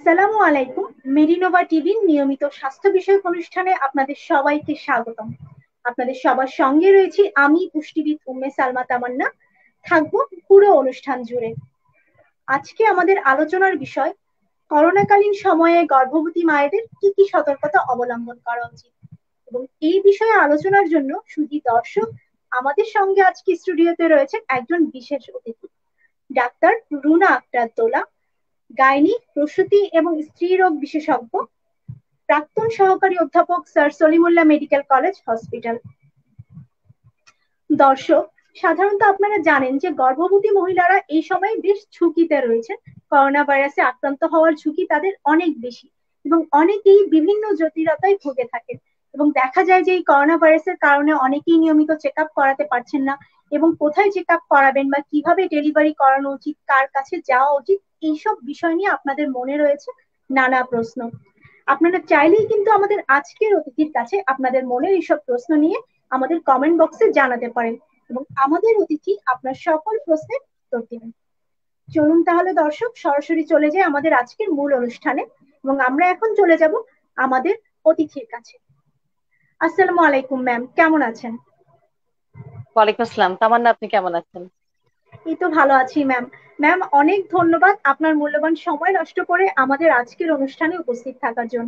আসসালামু আলাইকুম। মেডিনোভা টিভির নিয়মিত স্বাস্থ্য বিষয়ক অনুষ্ঠানে আপনাদের সবাইকে স্বাগতম। আপনাদের সবার সঙ্গে রয়েছি আমি পুষ্টিবিদ উম্মে সালমা তামান্না। থাকবো পুরো অনুষ্ঠান জুড়ে। আজকে আমাদের আলোচনার বিষয় করোনাকালীন সময়ে গর্ভবতী মায়েদের কি কি সতর্কতা অবলম্বন করা উচিত। এবং এই বিষয়ে আলোচনার জন্য শুধু দর্শক, আমাদের সঙ্গে আজকে স্টুডিওতে রয়েছেন একজন বিশেষ অতিথি, ডাক্তার রুনা আক্তার দোলা, গাইনি, প্রসূতি এবং স্ত্রীরোগ বিশেষজ্ঞ, প্রাক্তন সহকারী অধ্যাপক sir Salimullah medical college hospital. দর্শক, সাধারণত আপনারা জানেন যে গর্ভবতী মহিলারা এই সময় বেশ ঝুঁকিতে রয়েছেন। করোনা ভাইরাসে আক্রান্ত হওয়ার ঝুঁকি তাদের অনেক বেশি এবং অনেকেই বিভিন্ন জটিলতায় ভুগে থাকেন। এবং দেখা যায় যে এই করোনা ভাইরাসের কারণে অনেকেই নিয়মিত চেক আপ করাতে পারছেন না এবং কোথায় চেক আপ করাবেন বা কিভাবে ডেলিভারি করানো উচিত, কার কাছে যাওয়া উচিত, এইসব বিষয় নিয়ে আপনাদের মনে রয়েছে নানা প্রশ্ন। আপনারা চাইলেই কিন্তু আমাদের আজকের অতিথির কাছে আপনাদের মনের এইসব প্রশ্ন নিয়ে আমাদের কমেন্ট বক্সে জানাতে পারেন এবং আমাদের অতিথি আপনার সকল প্রশ্নের উত্তর দিবেন। চলুন তাহলে দর্শক সরাসরি চলে যাই আমাদের আজকের মূল অনুষ্ঠানে এবং আমরা এখন চলে যাব আমাদের অতিথির কাছে। আসসালামু আলাইকুম ম্যাম, কেমন আছেন? ওয়ালাইকুম আসসালাম তামান্না, আপনি কেমন আছেন? এই তো ভালো আছি ম্যাম। ম্যাম, অনেক ধন্যবাদ আপনার মূল্যবান সময় নষ্ট করে আমাদের আজকের অনুষ্ঠানে উপস্থিত থাকার জন্য।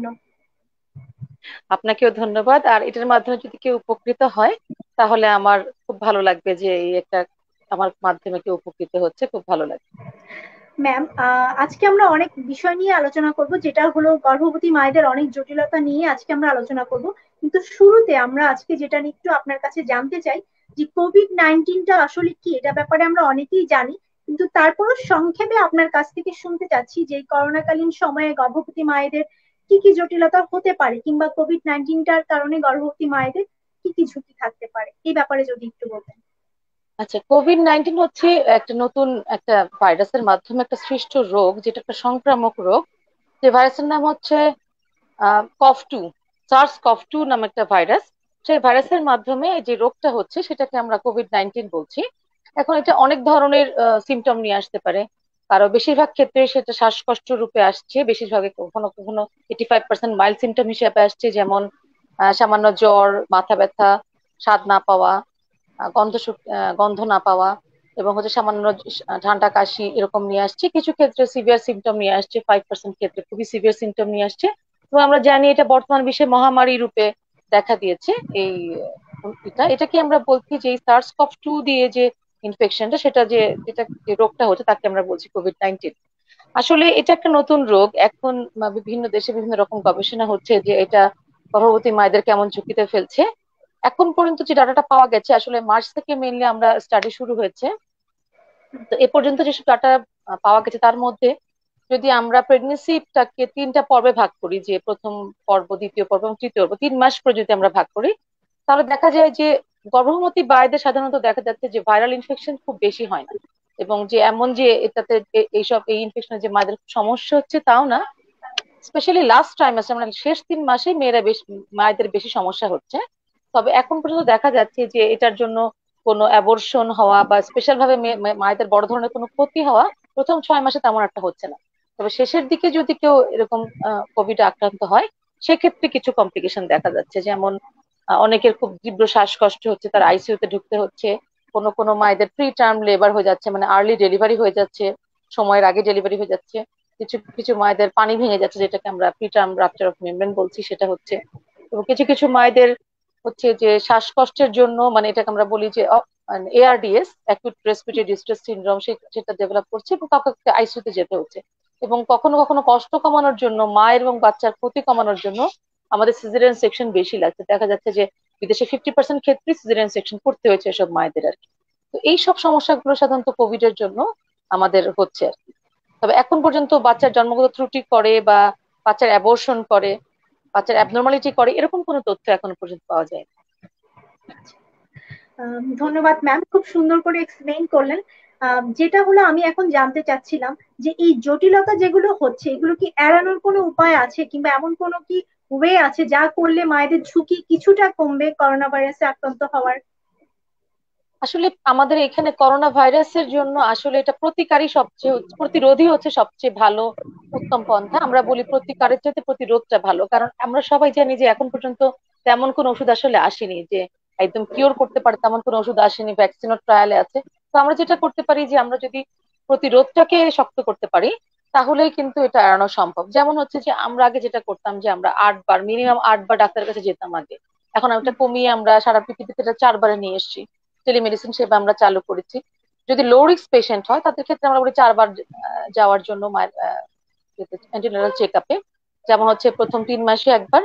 আপনাকেও ধন্যবাদ। আর এটার মাধ্যমে যদি কেউ উপকৃত হয় তাহলে আমার খুব ভালো লাগবে যে এই একটা আমার মাধ্যমে কেউ উপকৃত হচ্ছে, খুব ভালো লাগবে। ম্যাম, আজকে আমরা অনেক বিষয় নিয়ে আলোচনা করব, যেটা হলো গর্ভবতী মায়েদের অনেক জটিলতা নিয়ে আজকে আমরা আলোচনা করব। কিন্তু শুরুতে আমরা আজকে যেটা নিয়ে একটু আপনার কাছে জানতে চাই যে কোভিড-19টা আসলে কি, এটা ব্যাপারে আমরা অনেকেই জানি, কিন্তু তারপরও সংক্ষেপে আপনার কাছ থেকে শুনতে চাচ্ছি যে করোনাকালীন সময়ে গর্ভবতী মায়েদের কি কি জটিলতা হতে পারে, কিংবা কোভিড-19টার কারণে গর্ভবতী মায়েদের কি কি ঝুঁকি থাকতে পারে, এই ব্যাপারে যদি একটু বলতেন। আচ্ছা, কোভিড-19 হচ্ছে একটা নতুন একটা ভাইরাসের মাধ্যমে একটা সৃষ্ট রোগ, যেটা একটা সংক্রামক রোগ। যে ভাইরাসের নাম হচ্ছে কফ 2, সার্স-কভ-2 নামে একটা ভাইরাস। সেই ভাইরাসের মাধ্যমে যে রোগটা হচ্ছে সেটাকে আমরা কোভিড-19 বলছি। এখন এটা অনেক ধরনের সিমটম নিয়ে আসতে পারে। কারো বেশিরভাগ ক্ষেত্রে সেটা শ্বাসকষ্ট রূপে আসছে, বেশিরভাগে কখনো কখনো 85% মাইল্ড সিমটম হিসেবে আসছে, যেমন সামান্য জ্বর, মাথা ব্যথা, স্বাদ না পাওয়া, গন্ধ না পাওয়া, এবং হচ্ছে সামান্য ঠান্ডা কাশি এরকম নিয়ে আসছে। কিছু ক্ষেত্রে সিভিয়ার সিমটম নিয়ে আসছে, 5% ক্ষেত্রে খুবই সিভিয়ার সিমটম নিয়ে আসছে। এবং আমরা জানি এটা বর্তমান বিশ্বে মহামারী রূপে দেখা দিয়েছে। এই এটাকে আমরা বলছি যে এই সার্স-কভ-2 দিয়ে যে ইনফেকশনটা, সেটা যে যেটা যে রোগটা হচ্ছে তাকে আমরা বলছি কোভিড-19। আসলে এটা একটা নতুন রোগ। এখন বিভিন্ন দেশে বিভিন্ন রকম গবেষণা হচ্ছে যে এটা গর্ভবতী মায়েদের কেমন ঝুঁকিতে ফেলছে। এখন পর্যন্ত যে ডাটাটা পাওয়া গেছে, আসলে মার্চ থেকে মেইনলি আমরা স্টাডি শুরু হয়েছে, তো এ পর্যন্ত যেসব ডাটা পাওয়া গেছে তার মধ্যে যদি আমরা প্রেগনেন্সিটাকে 3টা পর্বে ভাগ করি, যে প্রথম পর্ব, দ্বিতীয় পর্ব এবং তৃতীয় পর্ব, 3 মাস করে যদি আমরা ভাগ করি, তাহলে দেখা যায় যে গর্ভবতী মায়েদের সাধারণত দেখা যাচ্ছে যে ভাইরাল ইনফেকশন খুব বেশি হয় না। এবং যে এমন যে এটাতে এইসব এই ইনফেকশনে যে মায়েদের খুব সমস্যা হচ্ছে তাও না। স্পেশালি লাস্ট ট্রাইমাসে, মানে শেষ 3 মাসে মেয়েরা বেশি, মায়েদের বেশি সমস্যা হচ্ছে। তবে এখন পর্যন্ত দেখা যাচ্ছে যে এটার জন্য কোনো অ্যাবর্শন হওয়া বা স্পেশাল ভাবে মায়েদের বড় ধরনের কোনো ক্ষতি হওয়া প্রথম 6 মাসে তেমন একটা হচ্ছে না। তবে শেষের দিকে যদি কেউ এরকম কোভিড আক্রান্ত হয়, সেক্ষেত্রে কিছু কমপ্লিকেশন দেখা যাচ্ছে, যেমন অনেকের খুব তীব্র শ্বাসকষ্ট হচ্ছে, তার আইসিইউ তে ঢুকতে হচ্ছে। কোনো কোনো মায়েদের প্রি টার্ম লেবার হয়ে যাচ্ছে, মানে আর্লি ডেলিভারি হয়ে যাচ্ছে, সময়ের আগে ডেলিভারি হয়ে যাচ্ছে। কিছু কিছু মায়েদের পানি ভেঙে যাচ্ছে, যেটাকে আমরা প্রিটার্ম রাপচার অফ মেমব্রেন বলছি, সেটা হচ্ছে। এবং কিছু কিছু মায়েদের হচ্ছে যে শ্বাসকষ্টের জন্য, মানে এটাকে আমরা বলি যে ARDS, acute respiratory distress syndrome, সেটা ডেভেলপ করছে এবং কাউকে আইসিইউ তে যেতে হচ্ছে। এবং কখনো কখনো কষ্ট কমানোর জন্য, মায়ের এবং বাচ্চার ক্ষতি কমানোর জন্য আমাদের সিজারিয়ান সেকশন বেশি লাগছে। দেখা যাচ্ছে যে বিদেশে 50% ক্ষেত্রে সিজারিয়ান সেকশন করতে হয়েছে এসব মায়েদের আর কি। তো এই সব সমস্যাগুলো সাধারণত কোভিড এর জন্য আমাদের হচ্ছে আর কি। তবে এখন পর্যন্ত বাচ্চার জন্মগত ত্রুটি করে বা বাচ্চার অ্যাবর্শন করে, বাচ্চার অ্যাবনর্মালিটি করে, এরকম কোনো তথ্য এখনো পর্যন্ত পাওয়া যায় না। ধন্যবাদ ম্যাম, খুব সুন্দর করে এক্সপ্লেইন করলেন। যেটা হলো আমি এখন জানতে চাচ্ছিলাম যে এই জটিলতা যেগুলো হচ্ছে, এগুলো কি এড়ানোর কোনো উপায় আছে, কিংবা এমন কোনো কি ওয়ে আছে যা করলে মায়েদের ঝুঁকি কিছুটা কমবে করোনা ভাইরাসে আক্রান্ত হওয়ার? আসলে আমাদের এখানে করোনা ভাইরাসের জন্য আসলে এটা প্রতিকারই সবচেয়ে প্রতিরোধই হচ্ছে সবচেয়ে ভালো উত্তম পন্থা। আমরা বলি প্রতিকারের চাইতে প্রতিরোধটা ভালো, কারণ আমরা সবাই জানি যে এখন পর্যন্ত তেমন কোনো ওষুধ আসলে আসেনি যে একদম কিওর করতে পারে, তেমন কোনো ওষুধ আসেনি, ভ্যাকসিনও ট্রায়ালে আছে। তো আমরা যেটা করতে পারি যে আমরা যদি প্রতিরোধটাকে শক্ত করতে পারি তাহলেই কিন্তু এটা এড়ানো সম্ভব। যেমন হচ্ছে যে আমরা আগে যেটা করতাম যে আমরা 8 বার, মিনিমাম 8 বার ডাক্তারের কাছে যেতাম আগে। এখন ওটা কমিয়ে আমরা সারা পৃথিবীতে এটা 4 বারে নিয়ে এসেছি, টেলিমেডিসিন সেবা আমরা চালু করেছি। যদি লো রিস্ক পেশেন্ট হয় তাদের ক্ষেত্রে আমরা বলি 4 বার যাওয়ার জন্য মায়ের অ্যান্টিনাটাল চেক আপে। যেমন হচ্ছে প্রথম 3 মাসে একবার,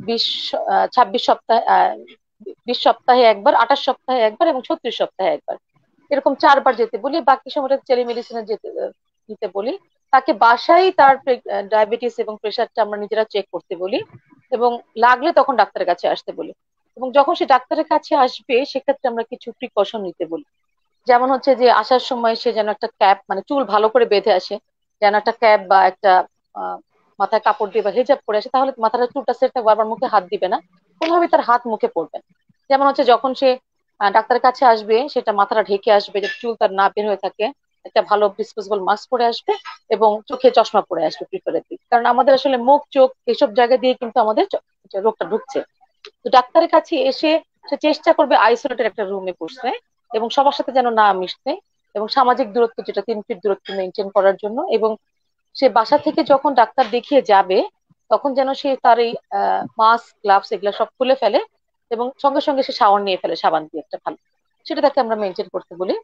26 সপ্তাহে 20 সপ্তাহে একবার, 28 সপ্তাহে একবার এবং 36 সপ্তাহে একবার, এরকম 4 বার যেতে বলি। বাকি সময়টা টেলিমেডিসিনে যেতে দিতে বলি। তাকে বাসায় তার ডায়াবেটিস এবং প্রেশারটা আমরা নিজেরা চেক করতে বলি, এবং লাগলে তখন ডাক্তারের কাছে আসতে বলি। এবং যখন সে ডাক্তারের কাছে আসবে সেক্ষেত্রে আমরা কিছু প্রিকশন নিতে বলি। যেমন হচ্ছে যে আসার সময় সে যেন একটা ক্যাপ, মানে চুল ভালো করে বেঁধে আসে, যেন একটা ক্যাপ বা একটা আহ, মাথায় কাপড় দিয়ে বা হেজাব করে আসে, তাহলে মাথাটা চুলটা সেট থাকবে, আবার মুখে হাত দিবে না, কোনোভাবে তার হাত মুখে পড়বে না। যেমন হচ্ছে যখন সে ডাক্তারের কাছে আসবে সেটা মাথাটা ঢেকে আসবে, যে চুল তার না বের হয়ে থাকে, একটা ভালো ডিসপোজেবল মাস্ক পরে আসবে এবং চোখে চশমা পরে আসবে প্রিফারেবলি, কারণ আমাদের আসলে মুখ চোখ এসব জায়গা দিয়ে কিন্তু আমাদের রোগটা ঢুকছে। তো ডাক্তারের কাছে এসে সে চেষ্টা করবে আইসোলেটেড একটা রুমে বসতে এবং সবার সাথে যেন না মিশতে, এবং সামাজিক দূরত্ব যেটা 3 ফিট দূরত্ব মেনটেন করার জন্য। এবং সে বাসা থেকে যখন ডাক্তার দেখিয়ে যাবে তখন যেন সে তার এই মাস্ক গ্লাভস এগুলা সব খুলে ফেলে এবং সঙ্গে সঙ্গে সে শাওয়ার নিয়ে ফেলে সাবান দিয়ে একটা ভালো, সেটা তাকে আমরা মেনটেন করতে বলি।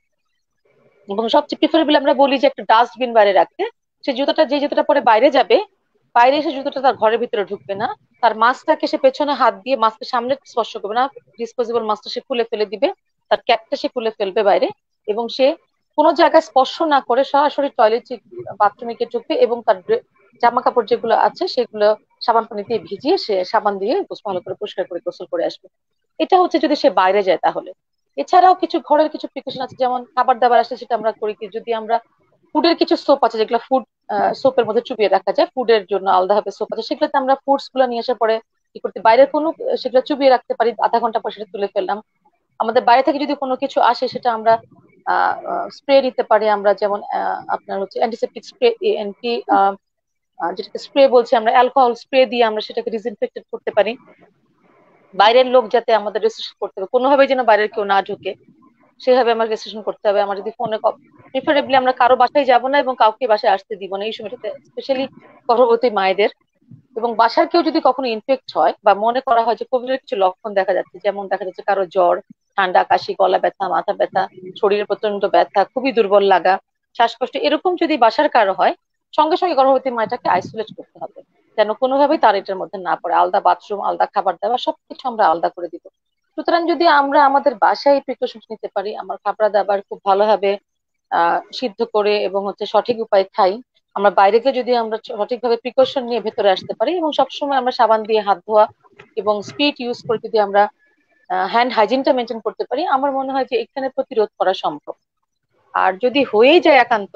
এবং সবচেয়ে প্রিফারেবল আমরা বলি যে একটা ডাস্টবিন বাইরে রাখতে। সে জুতোটা, যে জুতোটা পরে বাইরে যাবে, বাইরে এসে জুতোটা তার ঘরের ভিতরে ঢুকবে না, তার মাস্কটাকে সে পেছনে হাত দিয়ে মাস্কের সামনে স্পর্শ করবে না, ডিসপোজেবল মাস্কটা সে খুলে ফেলে দিবে, তার ক্যাপটা সে খুলে ফেলবে বাইরে, এবং সে কোনো জায়গায় স্পর্শ না করে সরাসরি টয়লেট বাথরুমে গিয়ে ঢুকবে এবং তার জামা কাপড় যেগুলো আছে সেগুলো সাবান পানি দিয়ে ভিজিয়ে সে সাবান দিয়ে ভালো করে পরিষ্কার করে গোসল করে আসবে। এটা হচ্ছে যদি সে বাইরে যায় তাহলে। এছাড়াও কিছু ঘরের কিছু প্রিকশন আছে, যেমন খাবার দাবার আসলে সেটা আমরা করি কি, যদি আমরা ফুডের কিছু সোপ আছে যেগুলো ফুড সোপের মধ্যে চুবিয়ে রাখা যায়, ফুডের জন্য আলাদাভাবে সোপ আছে, সেগুলোতে আমরা ফুডস গুলো নিয়ে আসার পরে কি করতে, বাইরের কোনো সেগুলো চুবিয়ে রাখতে পারি, আধা ঘন্টা পর সেটা তুলে ফেললাম। আমাদের বাইরে থেকে যদি কোনো কিছু আসে সেটা আমরা স্প্রে নিতে পারি আমরা, যেমন আপনার হচ্ছে অ্যান্টিসেপ্টিক স্প্রে, অ্যান্টি যেটাকে স্প্রে বলছি আমরা, অ্যালকোহল স্প্রে দিয়ে আমরা সেটাকে ডিসইনফেক্টেড করতে পারি। বাইরের লোক যাতে আমাদের রেজিস্ট্রেশন করতে হবে, কোনোভাবে যেন বাইরের কেউ না ঢুকে সেভাবে আমার রেজিস্ট্রেশন করতে হবে। আমার যদি ফোনে, প্রিফারেবলি আমরা কারো বাসায় যাব না এবং কাউকে বাসায় আসতে দিব না এই সময়টাতে, স্পেশালি গর্ভবতী মায়েদের। এবং বাসার কেউ যদি কখনো ইনফেক্ট হয় বা মনে করা হয় যে কোভিড এর কিছু লক্ষণ দেখা যাচ্ছে, যেমন দেখা যাচ্ছে কারো জ্বর, ঠান্ডা, কাশি, গলা ব্যথা, মাথা ব্যথা, শরীরে প্রচন্ড ব্যথা, খুবই দুর্বল লাগা, শ্বাসকষ্ট, এরকম যদি বাসার কারো হয়, সঙ্গে সঙ্গে গর্ভবতী মাটাকে আইসোলেট করতে হবে, যেন কোনোভাবেই তার এটার মধ্যে না পড়ে। আলাদা বাথরুম, আলাদা খাবার দাবার সবকিছু আমরা আলাদা করে দিব। সুতরাং যদি আমরা আমাদের বাসায় প্রিকশন নিতে পারি, আমার খাবার দাবার খুব ভালোভাবে সিদ্ধ করে এবং হচ্ছে সঠিক উপায়ে খাই, আমরা বাইরে গিয়ে যদি আমরা সঠিকভাবে প্রিকশন নিয়ে ভেতরে আসতে পারি এবং সবসময় আমরা সাবান দিয়ে হাত ধোয়া এবং স্পিড ইউজ করে যদি আমরা হ্যান্ড হাইজিনটা মেনটেন করতে পারি, আমার মনে হয় যে এখানে প্রতিরোধ করা সম্ভব। আর যদি হয়েই যায় একান্ত,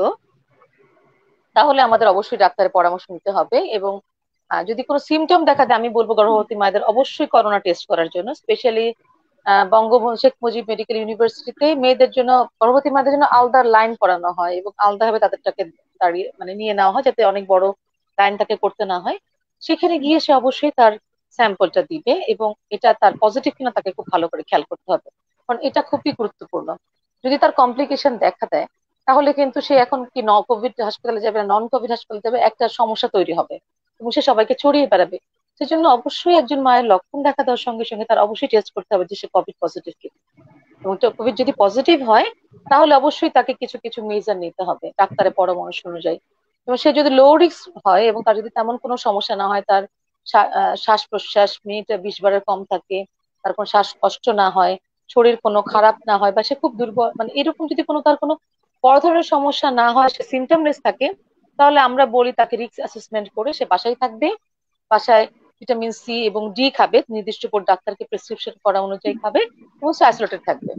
তাহলে আমাদের অবশ্যই ডাক্তারের পরামর্শ নিতে হবে। এবং যদি কোনো সিমটম দেখা দেয়, আমি বলবো গর্ভবতী মায়েদের অবশ্যই করোনা টেস্ট করার জন্য। স্পেশালি বঙ্গবন্ধু শেখ মুজিব মেডিকেল ইউনিভার্সিটিতে মেয়েদের জন্য, গর্ভবতী মায়েদের জন্য আলাদা লাইন করানো হয় এবং আলাদাভাবে তাদেরটাকে দাঁড়িয়ে মানে নিয়ে নেওয়া হয়, যাতে অনেক বড় লাইন তাকে করতে না হয়। সেখানে গিয়ে সে অবশ্যই তার স্যাম্পলটা দিবে এবং এটা তার পজিটিভ কিনা তাকে খুব ভালো করে খেয়াল করতে হবে, কারণ এটা খুবই গুরুত্বপূর্ণ। যদি তার কমপ্লিকেশন দেখা দেয় তাহলে কিন্তু সে এখন কি কোভিড হাসপাতালে যাবে না নন কোভিড হাসপাতালে যাবে, একটা সমস্যা তৈরি হবে এবং সে সবাইকে ছড়িয়ে বেড়াবে। সেজন্য অবশ্যই একজন মায়ের লক্ষণ দেখা দেওয়ার সঙ্গে সঙ্গে তার অবশ্যই টেস্ট করতে হবে যে সে কোভিড পজিটিভ কি। এবং কোভিড যদি পজিটিভ হয় তাহলে অবশ্যই তাকে কিছু কিছু মেজার নিতে হবে ডাক্তারের পরামর্শ অনুযায়ী। এবং সে যদি লো রিস্ক হয় এবং তার যদি তেমন কোনো সমস্যা না হয়, তার শ্বাস প্রশ্বাস মিনিটে 20 বারের কম থাকে, তার কোনো শ্বাসকষ্ট না হয়, শরীর কোনো খারাপ না হয়, বা সে খুব দুর্বল, মানে এরকম যদি কোনো তার কোনো বড় ধরনের সমস্যা না হয়, সে সিমটমলেস থাকে, তাহলে আমরা বলি তাকে রিস্ক অ্যাসেসমেন্ট করে সে বাসায় থাকবে। বাসায় ভিটামিন সি এবং ডি খাবে, নির্দিষ্ট করে ডাক্তারকে প্রেসক্রিপশন করা অনুযায়ী খাবে এবং সে আইসোলেটেড থাকবে।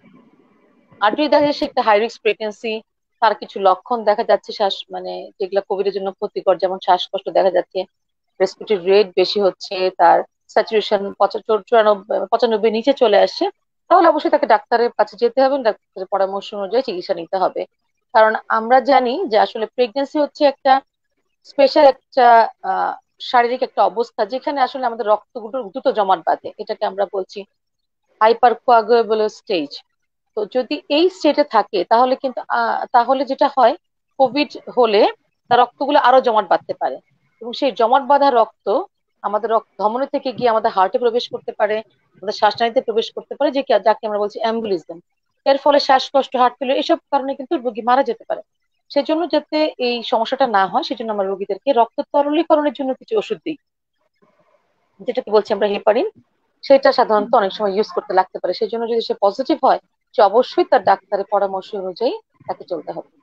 আর যদি দেখা যায় সে একটা হাই রিস্ক প্রেগনেন্সি, তার কিছু লক্ষণ দেখা যাচ্ছে শ্বাস মানে যেগুলো কোভিড এর জন্য ক্ষতিকর, যেমন শ্বাসকষ্ট দেখা যাচ্ছে, রেসপিরেটরি রেট বেশি হচ্ছে, তার স্যাচুরেশন 95 95 নিচে চলে আসছে, তাহলে অবশ্যই তাকে ডাক্তারের কাছে যেতে হবে, ডাক্তারের পরামর্শ অনুযায়ী চিকিৎসা নিতে হবে। কারণ আমরা জানি যে আসলে প্রেগনেন্সি হচ্ছে একটা স্পেশাল একটা আহ শারীরিক একটা অবস্থা, যেখানে আসলে আমাদের রক্তগুলো দ্রুত জমাট বাঁধে, এটাকে আমরা বলছি হাইপার কোয়াগুলেবল স্টেজ। তো যদি এই স্টেটে থাকে তাহলে কিন্তু তাহলে যেটা হয়, কোভিড হলে তার রক্তগুলো আরো জমাট বাঁধতে পারে, এবং সেই জমাট বাঁধা রক্ত আমাদের রক্ত ধমনী থেকে গিয়ে আমাদের হার্টে প্রবেশ করতে পারে, আমাদের শ্বাসনালীতে প্রবেশ করতে পারে, যে যাকে আমরা বলছি অ্যাম্বুলিজম। এর ফলে শ্বাসকষ্ট, হার্ট ফেলিওর এসব কারণে কিন্তু রোগী মারা যেতে পারে। সেজন্য যাতে এই সমস্যাটা না হয়, সেজন্য আমরা রোগীদেরকে রক্ত তরলীকরণের জন্য কিছু ওষুধ দিই, যেটাকে বলছি আমরা হেপারিন। সেটা সাধারণত অনেক সময় ইউজ করতে লাগতে পারে। সেই জন্য যদি সে পজিটিভ হয়, সে অবশ্যই তার ডাক্তারের পরামর্শ অনুযায়ী তাকে চলতে হবে।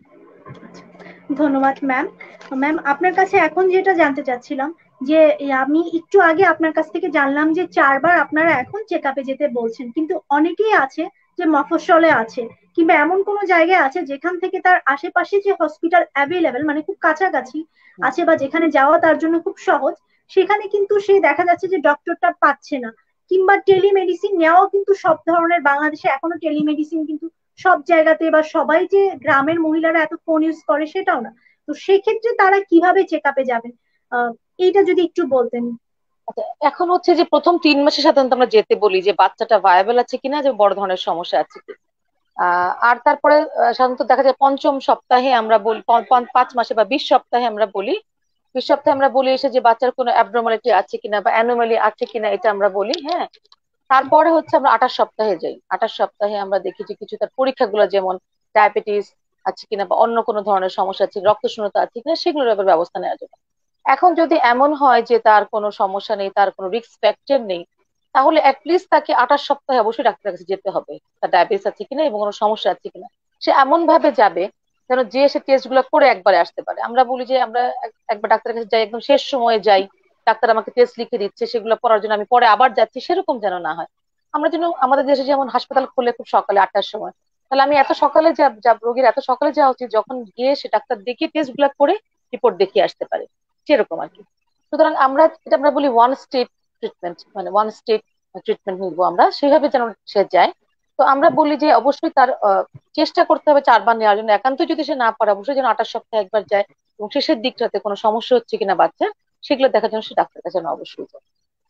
ধন্যবাদ ম্যাম। ম্যাম আপনার কাছে এখন যেটা জানতে চাচ্ছিলাম, যে আমি একটু আগে আপনার কাছ থেকে জানলাম যে 4বার আপনারা এখন চেক আপে যেতে বলছেন, কিন্তু অনেকেই আছে যে মফস্বলে আছে কিংবা এমন কোনো জায়গায় আছে যেখান থেকে তার আশেপাশে যে হসপিটাল অ্যাভেলেবেল, মানে খুব কাছাকাছি হুম। আছে বা যেখানে যাওয়া তার জন্য খুব সহজ, সেখানে কিন্তু সে দেখা যাচ্ছে যে ডক্টরটা পাচ্ছে না, কিংবা টেলিমেডিসিন নেওয়াও কিন্তু সব ধরনের, বাংলাদেশে এখনো টেলিমেডিসিন কিন্তু সব জায়গাতে বা সবাই যে গ্রামের মহিলারা এত ফোন ইউজ করে সেটাও না। তো সেক্ষেত্রে তারা কিভাবে চেক আপে যাবেন, আহ এইটা যদি একটু বলতেন। আচ্ছা, এখন হচ্ছে যে প্রথম 3 মাসে সাধারণত আমরা যেতে বলি যে বাচ্চাটা ভায়াবল আছে কিনা, যে বড় ধরনের সমস্যা আছে কি। আর তারপরে সাধারণত দেখা যায় পঞ্চম সপ্তাহে আমরা বলি, 5 মাসে বা 20 সপ্তাহে আমরা বলি, 20 সপ্তাহে আমরা বলি এসে যে বাচ্চার কোনো অ্যাবনর্মালিটি আছে কিনা বা অ্যানোমালি আছে কিনা, এটা আমরা বলি। হ্যাঁ, তারপরে হচ্ছে আমরা 28 সপ্তাহে যাই। 28 সপ্তাহে আমরা দেখি যে কিছু তার পরীক্ষাগুলো, যেমন ডায়াবেটিস আছে কিনা বা অন্য কোনো ধরনের সমস্যা আছে, রক্ত শূন্যতা আছে কিনা, সেগুলোর ব্যাপারে ব্যবস্থা নেওয়া যাবে। এখন যদি এমন হয় যে তার কোনো সমস্যা নেই, তার কোনো রিস্ক ফ্যাক্টর নেই, তাহলে অ্যাটলিস্ট তাকে 28 সপ্তাহে অবশ্যই ডাক্তারের কাছে যেতে হবে, তার ডায়াবেটিস আছে কিনা এবং কোনো সমস্যা আছে কিনা। সে এমন ভাবে যাবে যেন যে সে টেস্ট গুলো করে একবারে আসতে পারে। আমরা বলি যে আমরা একবার ডাক্তারের কাছে যাই, একদম শেষ সময়ে যাই, ডাক্তার আমাকে টেস্ট লিখে দিচ্ছে, সেগুলো পড়ার জন্য আমি পরে আবার যাচ্ছি, সেরকম যেন না হয়। আমরা যেন, আমাদের দেশে যেমন হাসপাতাল খুলে খুব সকালে 8টার সময়, তাহলে আমি এত সকালে রোগীর এত সকালে যাওয়া উচিত যখন গিয়ে সে ডাক্তার দেখিয়ে টেস্ট গুলা করে রিপোর্ট দেখিয়ে আসতে পারে, সেরকম আর কি। সুতরাং এটা আমরা বলি ওয়ান স্টেপ ট্রিটমেন্ট, মানে ওয়ান স্টেপ ট্রিটমেন্ট নিবো আমরা, সেভাবে যেন সে যায়। তো আমরা বলি যে অবশ্যই তার চেষ্টা করতে হবে 4বার নেওয়ার জন্য। একান্ত যদি সে না পারে, অবশ্যই যেন 28 সপ্তাহে একবার যায়, এবং শেষের দিকটাতে কোনো সমস্যা হচ্ছে কিনা বাচ্চা, সেগুলো দেখার জন্য সে ডাক্তারের কাছে যেন অবশ্যই যায়।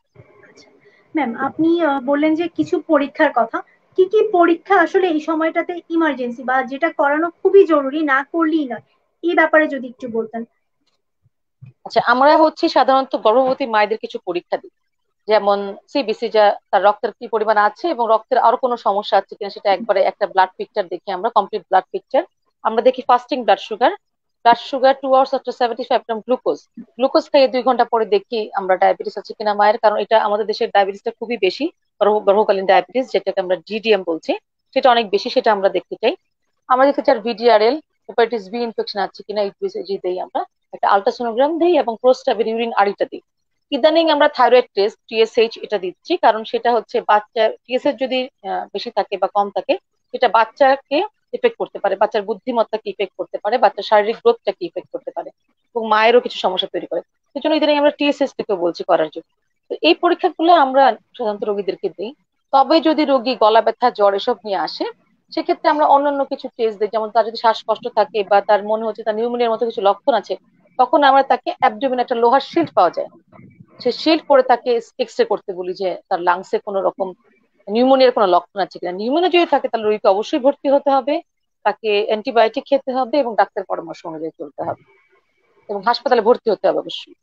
ম্যাম আপনি বললেন যে কিছু পরীক্ষার কথা, কি কি পরীক্ষা আসলে এই সময়টাতে ইমার্জেন্সি বা যেটা করানো খুবই জরুরি, না করলেই নয়, এই ব্যাপারে যদি একটু বলতেন। আচ্ছা, আমরা হচ্ছে সাধারণত গর্ভবতী মায়েদের কিছু পরীক্ষা দিই, যেমন সিবিসি, যা তার রক্তের কি পরিমাণ আছে এবং রক্তের আরো কোনো সমস্যা আছে কিনা, সেটা একবারে একটা ব্লাড পিকচার দেখি আমরা, কমপ্লিট ব্লাড পিকচার। আমরা দেখি fasting blood sugar, 2 hours after 75 gram glucose. Glucose খাইয়ে 2 ঘন্টা পরে দেখি আমরা ডায়াবেটিস আছে কিনা মায়ের, কারণ এটা আমাদের দেশের ডায়াবেটিসটা খুবই বেশি, গর্ভকালীন ডায়াবেটিস যেটাকে আমরা জিডিএম বলছি, সেটা অনেক বেশি, সেটা আমরা দেখতে চাই। আমরা দেখতে চাই ভিডিআরএল, হেপাটাইটিস বি ইনফেকশন আছে কিনা, এইচবিসিজি দেই আমরা, একটা আলট্রাসোনোগ্রাম দিই, এবং প্রোস্টাবের ইউরিন আড়িটা দিই। ইদানিং আমরা থাইরয়েড টেস্ট টিএসএইচ এটা দিচ্ছি, কারণ সেটা হচ্ছে বাচ্চা টিএসএইচ যদি বেশি থাকে বা কম থাকে, এটা বাচ্চাকে ইফেক্ট করতে পারে, বাচ্চার বুদ্ধিমত্তাকে ইফেক্ট করতে পারে, বাচ্চার শারীরিক গ্রোথটাকে ইফেক্ট করতে পারে, এবং মায়েরও কিছু সমস্যা তৈরি করে। সেই জন্য ইদানিং আমরা টিএসএইচ থেকে বলছি করার জন্য। তো এই পরীক্ষাগুলো আমরা সাধারণত রোগীদেরকে দিই। তবে যদি রোগী গলা ব্যথা, জ্বর এসব নিয়ে আসে, সেক্ষেত্রে আমরা অন্যান্য কিছু টেস্ট দিই, যেমন তার যদি শ্বাসকষ্ট থাকে বা তার মনে হচ্ছে তার নিউমোনিয়ার মতো কিছু লক্ষণ আছে, তখন আমরা তাকে অ্যাবডোমেন, একটা লোহার শিল্ড পাওয়া যায়, সে শিল্ড করে তাকে এক্স রে করতে বলি যে তার লাংসে কোনো রকম নিউমোনিয়ার কোনো লক্ষণ আছে কিনা। নিউমোনিয়া যদি থাকে তাহলে রোগীকে অবশ্যই ভর্তি হতে হবে, তাকে অ্যান্টিবায়োটিক খেতে হবে এবং ডাক্তার পরামর্শ অনুযায়ী চলতে হবে, এবং হাসপাতালে ভর্তি হতে হবে অবশ্যই।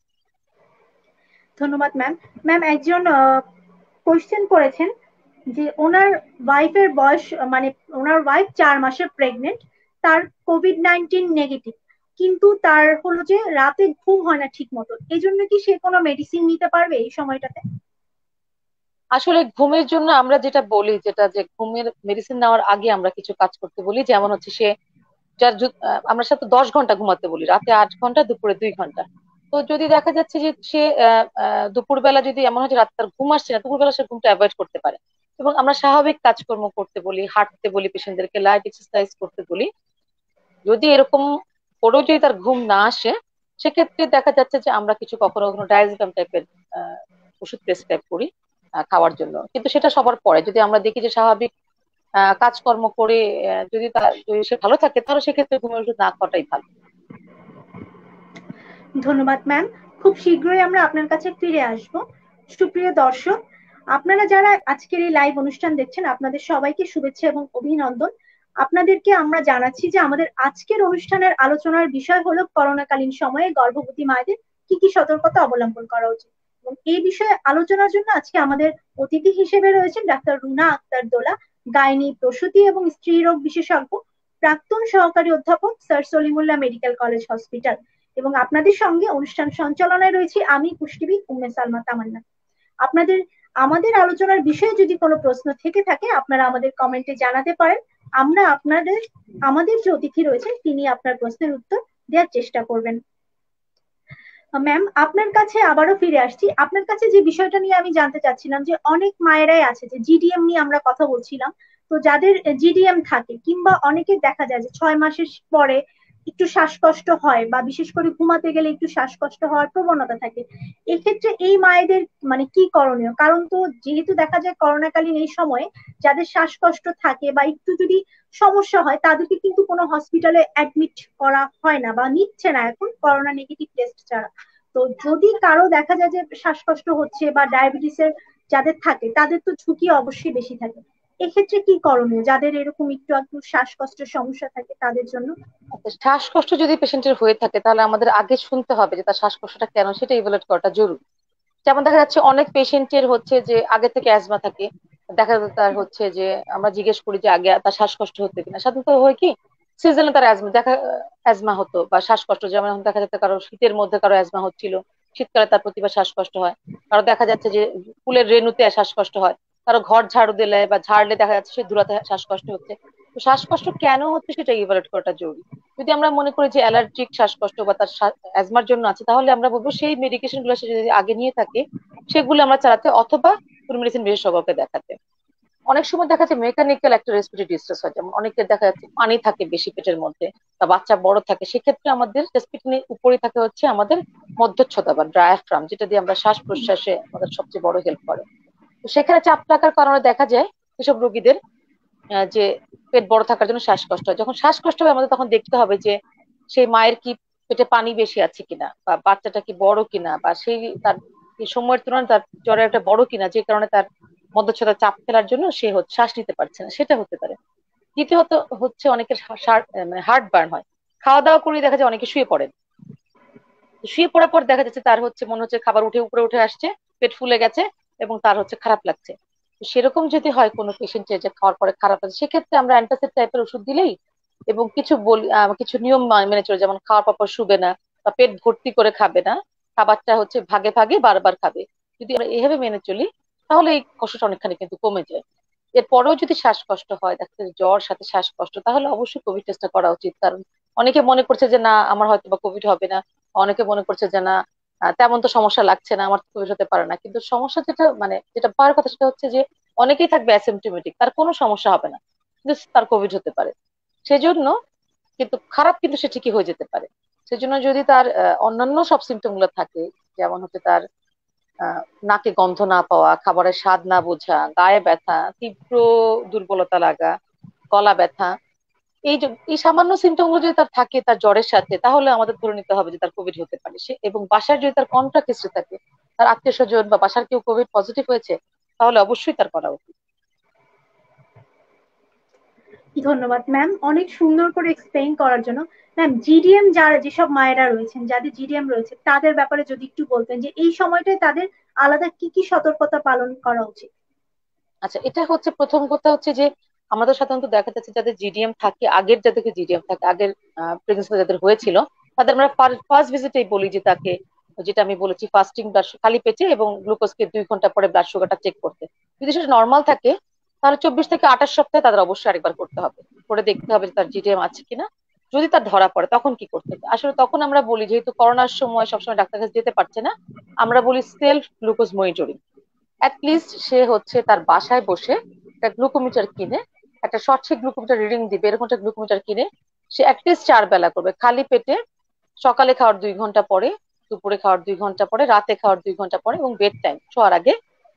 ধন্যবাদ ম্যাম। ম্যাম একজন কোয়েশ্চেন করেছেন যে ওনার ওয়াইফের বয়স, মানে ওনার ওয়াইফ 4 মাসের প্রেগনেন্ট, তার কোভিড-19 নেগেটিভ, কিন্তু তার হলো যে রাতে ঘুম হয় না ঠিক মতো, এই জন্য কি সে কোনো মেডিসিন নিতে পারবে এই সময়টাতে? আসলে ঘুমের জন্য আমরা যেটা বলি, যেটা যে ঘুমের মেডিসিন নেওয়ার আগে আমরা কিছু কাজ করতে বলি, যেমন হচ্ছে সে আমরা সাথে 10 ঘন্টা ঘুমাতে বলি, রাতে 8 ঘন্টা, দুপুরে 2 ঘন্টা। তো যদি দেখা যাচ্ছে যে সে দুপুরবেলা যদি এমন হয় যে রাত তার ঘুম আসছে না, দুপুরবেলা সে ঘুমটা অ্যাভয়েড করতে পারে, এবং আমরা স্বাভাবিক কাজকর্ম করতে বলি, হাঁটতে বলি, পেশেন্টদেরকে লাইট এক্সারসাইজ করতে বলি। যদি এরকম করেও যদি তার ঘুম না আসে, সেক্ষেত্রে দেখা যাচ্ছে যে আমরা কিছু কখনো কখনো ডায়াজিপাম টাইপের ওষুধ প্রেসক্রাইব করি, খাওয়ার জন্য, কিন্তু সেটা সবার পরে যদি আমরা দেখি যে স্বাভাবিক কাজকর্ম করে যদি সে ভালো থাকে, তাহলে সেক্ষেত্রে ঘুমের ওষুধ না খাওয়াটাই ভালো। ধন্যবাদ ম্যাম। খুব শীঘ্রই আমরা আপনার কাছে ফিরে আসব। সুপ্রিয় দর্শক, আপনারা যারা আজকের এই লাইভ অনুষ্ঠান দেখছেন, আপনাদের সবাইকে শুভেচ্ছা এবং অভিনন্দন। আপনাদেরকে আমরা জানাচ্ছি যে আমাদের আজকের অনুষ্ঠানের আলোচনার বিষয় হলো করোনাকালীন সময়ে গর্ভবতী মায়েদের কি কি সতর্কতা অবলম্বন করা উচিত। এবং এই বিষয়ে আলোচনার জন্য আজকে আমাদের অতিথি হিসেবে রয়েছেন ডাক্তার রুনা আক্তার দোলা, গাইনি, প্রসূতি এবং স্ত্রী রোগ বিশেষজ্ঞ, প্রাক্তন সহকারী অধ্যাপক, sir Salimullah medical college hospital. এবং আপনাদের সঙ্গে অনুষ্ঠান সঞ্চালনায় রয়েছি আমি পুষ্টিবিদ উম্মে সালমা তামান্না। আপনাদের আমাদের আলোচনার বিষয়ে যদি কোনো প্রশ্ন থেকে থাকে, আপনারা আমাদের কমেন্টে জানাতে পারেন। আমরা আমাদের যে অতিথি রয়েছেন তিনি আপনার প্রশ্নের উত্তর দেওয়ার চেষ্টা করবেন। ম্যাম, আপনার কাছে আবারও ফিরে আসছি। আপনার কাছে যে বিষয়টা নিয়ে আমি জানতে চাচ্ছিলাম যে অনেক মায়েরাই আছে যে জিডিএম নিয়ে আমরা কথা বলছিলাম, তো যাদের জিডিএম থাকে কিংবা অনেকের দেখা যায় যে 6 মাসের পরে একটু শ্বাসকষ্ট হয় বা বিশেষ করে ঘুমাতে গেলে একটু শ্বাসকষ্ট হওয়ার প্রবণতা থাকে, এক্ষেত্রে এই মায়েদের মানে কি করণীয়? কারণ তো যেহেতু দেখা যায় করোনাকালীন এই সময়ে যাদের শ্বাসকষ্ট থাকে বা একটু যদি সমস্যা হয়, তাদেরকে কিন্তু কোনো হসপিটালে অ্যাডমিট করা হয় না বা নিচ্ছে না এখন করোনা নেগেটিভ টেস্ট ছাড়া। তো যদি কারো দেখা যায় যে শ্বাসকষ্ট হচ্ছে বা ডায়াবেটিসের যাদের থাকে, তাদের তো ঝুঁকি অবশ্যই বেশি থাকে। এক্ষেত্রে কি করণীয় যাদের এরকম একটু একটু শ্বাসকষ্টের সমস্যা থাকে তাদের জন্য? আচ্ছা, শ্বাসকষ্ট যদি পেশেন্টের হয়ে থাকে, তাহলে আমাদের আগে শুনতে হবে যে তার শ্বাসকষ্টটা কেন, সেটা ইভালুয়েট করাটা জরুরি। যেমন দেখা যাচ্ছে অনেক পেশেন্টের হচ্ছে যে আগে থেকে অ্যাজমা থাকে, দেখা যাচ্ছে তার হচ্ছে যে আমরা জিজ্ঞেস করি যে আগে তার শ্বাসকষ্ট হতো কিনা, সাধারণত হয় কি সিজনে তার অ্যাজমা হতো বা শ্বাসকষ্ট, যেমন এখন দেখা যাচ্ছে কারো শীতের মধ্যে কারো অ্যাজমা হচ্ছিল, শীতকালে তার প্রতিবার শ্বাসকষ্ট হয়। কারো দেখা যাচ্ছে যে ফুলের রেণুতে শ্বাসকষ্ট হয়, কারো ঘর ঝাড়ু দিলে বা ঝাড়লে দেখা যাচ্ছে সে ধুলাতে শ্বাসকষ্ট হচ্ছে। তো শ্বাসকষ্ট কেন হচ্ছে সেটা ইভালুয়েট করাটা জরুরি। যদি আমরা মনে করি যে অ্যালার্জিক শ্বাসকষ্ট বা তার অ্যাজমার জন্য আছে, তাহলে আমরা বলবো সেই মেডিকেশন গুলো সে যদি আগে নিয়ে থাকে সেগুলো আমরা চালাতে, অথবা মেডিসিন বিশেষজ্ঞকে দেখাতে। অনেক সময় দেখা যাচ্ছে মেকানিক্যাল একটা রেসপিরেটরি ডিস্ট্রেস হয়, যেমন অনেকের দেখা যাচ্ছে পানি থাকে বেশি পেটের মধ্যে বা বাচ্চা বড় থাকে, সেক্ষেত্রে আমাদের রেসপিরেটরির উপরে থাকে হচ্ছে আমাদের মধ্যচ্ছদা বা ডায়াফ্রাম, যেটা দিয়ে আমরা শ্বাস প্রশ্বাসে আমাদের সবচেয়ে বড় হেল্প করে। তো সেখানে চাপ থাকার কারণে দেখা যায় এসব রোগীদের যে পেট বড় থাকার জন্য শ্বাসকষ্ট হয়। যখন শ্বাসকষ্ট হয় আমাদের তখন দেখতে হবে যে সেই মায়ের কি পেটে পানি বেশি আছে কিনা, বা বাচ্চাটা কি বড় কিনা, বা সেই তার এই সময়ের তুলনায় তার জ্বরের একটা বড় কিনা, যে কারণে তার মধ্যচ্ছদা চাপ ফেলার জন্য সে শ্বাস নিতে পারছে না, সেটা হতে পারে। দ্বিতীয়ত হচ্ছে অনেকের মানে হার্ট বার্ন হয়, খাওয়া দাওয়া করে দেখা যায় অনেকে শুয়ে পড়েন। শুয়ে পড়ার পর দেখা যাচ্ছে তার হচ্ছে মনে হচ্ছে খাবার উঠে উপরে উঠে আসছে, পেট ফুলে গেছে এবং তার হচ্ছে খারাপ লাগছে। তো সেরকম যদি হয় কোনো পেশেন্টের যে খাওয়ার পরে খারাপ লাগছে, সেক্ষেত্রে আমরা অ্যান্টাসিড টাইপের ওষুধ দিলেই এবং কিছু নিয়ম মেনে চলে, যেমন খাওয়ার পর পর শুবে না বা পেট ভর্তি করে খাবে না, খাবারটা হচ্ছে ভাগে ভাগে বারবার খাবে। যদি আমরা এভাবে মেনে চলি তাহলে এই কষ্টটা অনেকখানি কিন্তু কমে যায়। এরপরেও যদি শ্বাসকষ্ট হয়, দেখা যাচ্ছে জ্বর সাথে শ্বাসকষ্ট, তাহলে অবশ্যই কোভিড টেস্টটা করা উচিত। কারণ অনেকে মনে করছে যে না আমার হয়তো বা কোভিড হবে না, অনেকে মনে করছে যে না তেমন তো সমস্যা লাগছে না, আমার কোভিড হতে পারে না। কিন্তু সমস্যা যেটা পাওয়ার কথা সেটা হচ্ছে যে অনেকেই থাকবে অ্যাসিম্পটোমেটিক, তার কোনো সমস্যা হবে না, কিন্তু তার কোভিড হতে পারে। সেজন্য কিন্তু খারাপ কিন্তু সে ঠিকই হয়ে যেতে পারে। সেজন্য যদি তার অন্যান্য সব সিমটম গুলো থাকে, যেমন হচ্ছে তার আহ নাকে গন্ধ না পাওয়া, খাবারের স্বাদ না বোঝা, গায়ে ব্যথা, তীব্র দুর্বলতা লাগা, গলা ব্যথা, এই সামান্য সিমটম গুলো যদি তার থাকে তার জ্বরের সাথে, তাহলে আমাদের ধরে নিতে হবে যে তার কোভিড হতে পারে। সে এবং বাসার যদি তার কন্ট্যাক্ট হিস্ট্রি থাকে, তার আত্মীয় স্বজন বা বাসার কেউ কোভিড পজিটিভ হয়েছে, তাহলে অবশ্যই তার করা উচিত। ধন্যবাদ ম্যাম অনেক সুন্দর করে এক্সপ্লেইন করার জন্য। ম্যাম, জিডিএম যারা যেসব মায়েরা রয়েছেন যাদের জিডিএম রয়েছে তাদের ব্যাপারে যদি একটু বলতেন যে এই সময়টায় তাদের আলাদা কি কি সতর্কতা পালন করা উচিত? আচ্ছা, এটা হচ্ছে প্রথম কথা হচ্ছে যে আমাদের সাধারণত দেখা যাচ্ছে যাদের জিডিএম থাকে, আগের যাদেরকে জিডিএম থাকে, আগের প্রেগনেন্সি যাদের হয়েছিল, তাদের আমরা ফার্স্ট ভিজিটেই বলি যে তাকে, যেটা আমি বলেছি, ফাস্টিং ব্লাড খালি পেটে এবং গ্লুকোজকে 2 ঘন্টা পরে ব্লাড সুগারটা চেক করতে। যদি সেটা নর্মাল থাকে তাহলে 24 থেকে 28 সপ্তাহে তাদের অবশ্যই আরেকবার করতে হবে, করে দেখতে হবে যে তার জিডিএম আছে কিনা। যদি তার ধরা পড়ে তখন কি করতে হবে? আসলে তখন আমরা বলি, যেহেতু করোনার সময় সবসময় ডাক্তার কাছে যেতে পারছে না, আমরা বলি সেলফ গ্লুকোজ মনিটরিং। লিস্ট সে হচ্ছে তার বাসায় বসে একটা গ্লুকোমিটার কিনে, একটা সঠিক গ্লুকোমিটার রিডিং দিবে এরকম একটা গ্লুকোমিটার কিনে সে লিস্ট 4 বেলা করবে খালি পেটে, সকালে খাওয়ার 2 ঘন্টা পরে, দুপুরে খাওয়ার 2 ঘন্টা পরে, রাতে খাওয়ার 2 ঘন্টা পরে এবং বেড টাইম শোয়ার আগে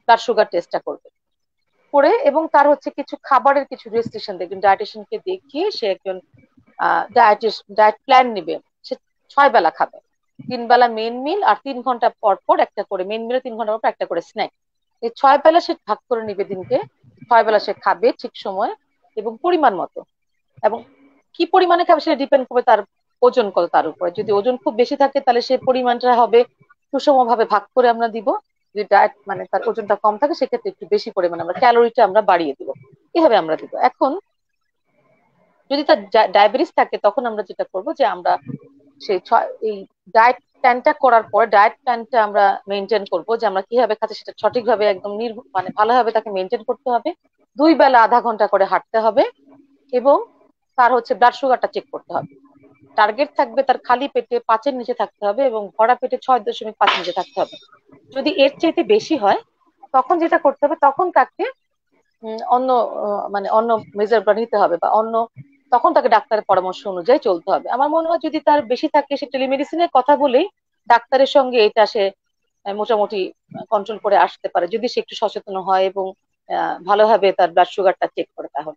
ব্লাড সুগার টেস্টটা করবে, করে এবং তার হচ্ছে কিছু খাবারের কিছু রেস্ট্রিকশন দেখবেন, ডায়েটিশিয়ানকে দেখিয়ে সে একজন ডায়েট প্ল্যান নিবে। সে 6 বেলা খাবে, 3 বেলা মেন মিল আর 3 ঘন্টা পর পর একটা করে মেন মিলে, 3 ঘন্টা পর পর একটা করে স্ন্যাক। এই 6 বেলা সে ভাগ করে নিবে দিনকে, 6 বেলা সে খাবে ঠিক সময় এবং পরিমাণ মতো। এবং কি পরিমাণে খাবে সেটা ডিপেন্ড করবে তার ওজন কত তার উপরে। যদি ওজন খুব বেশি থাকে তাহলে সেই পরিমাণটা হবে সুষম ভাবে ভাগ করে আমরা দিব। যদি ডায়েট মানে তার ওজনটা কম থাকে সেক্ষেত্রে একটু বেশি পরিমাণে আমরা ক্যালোরিটা আমরা বাড়িয়ে দিব, এভাবে আমরা দিব। এখন যদি তার ডায়াবেটিস থাকে তখন আমরা যেটা করব যে আমরা এই ডায়েট প্ল্যানটা করার পর ডায়েট প্ল্যানটা আমরা মেনটেন করব যে আমরা কিভাবে খাচ্ছি সেটা সঠিকভাবে একদম মানে ভালোভাবে তাকে মেনটেন করতে হবে। 2 বেলা আধা ঘন্টা করে হাঁটতে হবে এবং তার হচ্ছে ব্লাড সুগারটা চেক করতে হবে। টার্গেট থাকবে তার খালি পেটে 5-এর নিচে থাকতে হবে এবং ভরা পেটে 6.5 নিচে থাকতে হবে। যদি এর চাইতে বেশি হয় তখন যেটা করতে হবে, তখন তাকে অন্য মানে অন্য মেজার নিতে হবে বা অন্য, তখন তাকে ডাক্তারের পরামর্শ অনুযায়ী চলতে হবে। আমার মনে হয় যদি তার বেশি থাকে সে টেলিমেডিসিনের কথা বলেই ডাক্তারের সঙ্গে এটা সে মোটামুটি কন্ট্রোল করে আসতে পারে, যদি সে একটু সচেতন হয় এবং ভালোভাবে তার ব্লাড সুগারটা চেক করে তাহলে।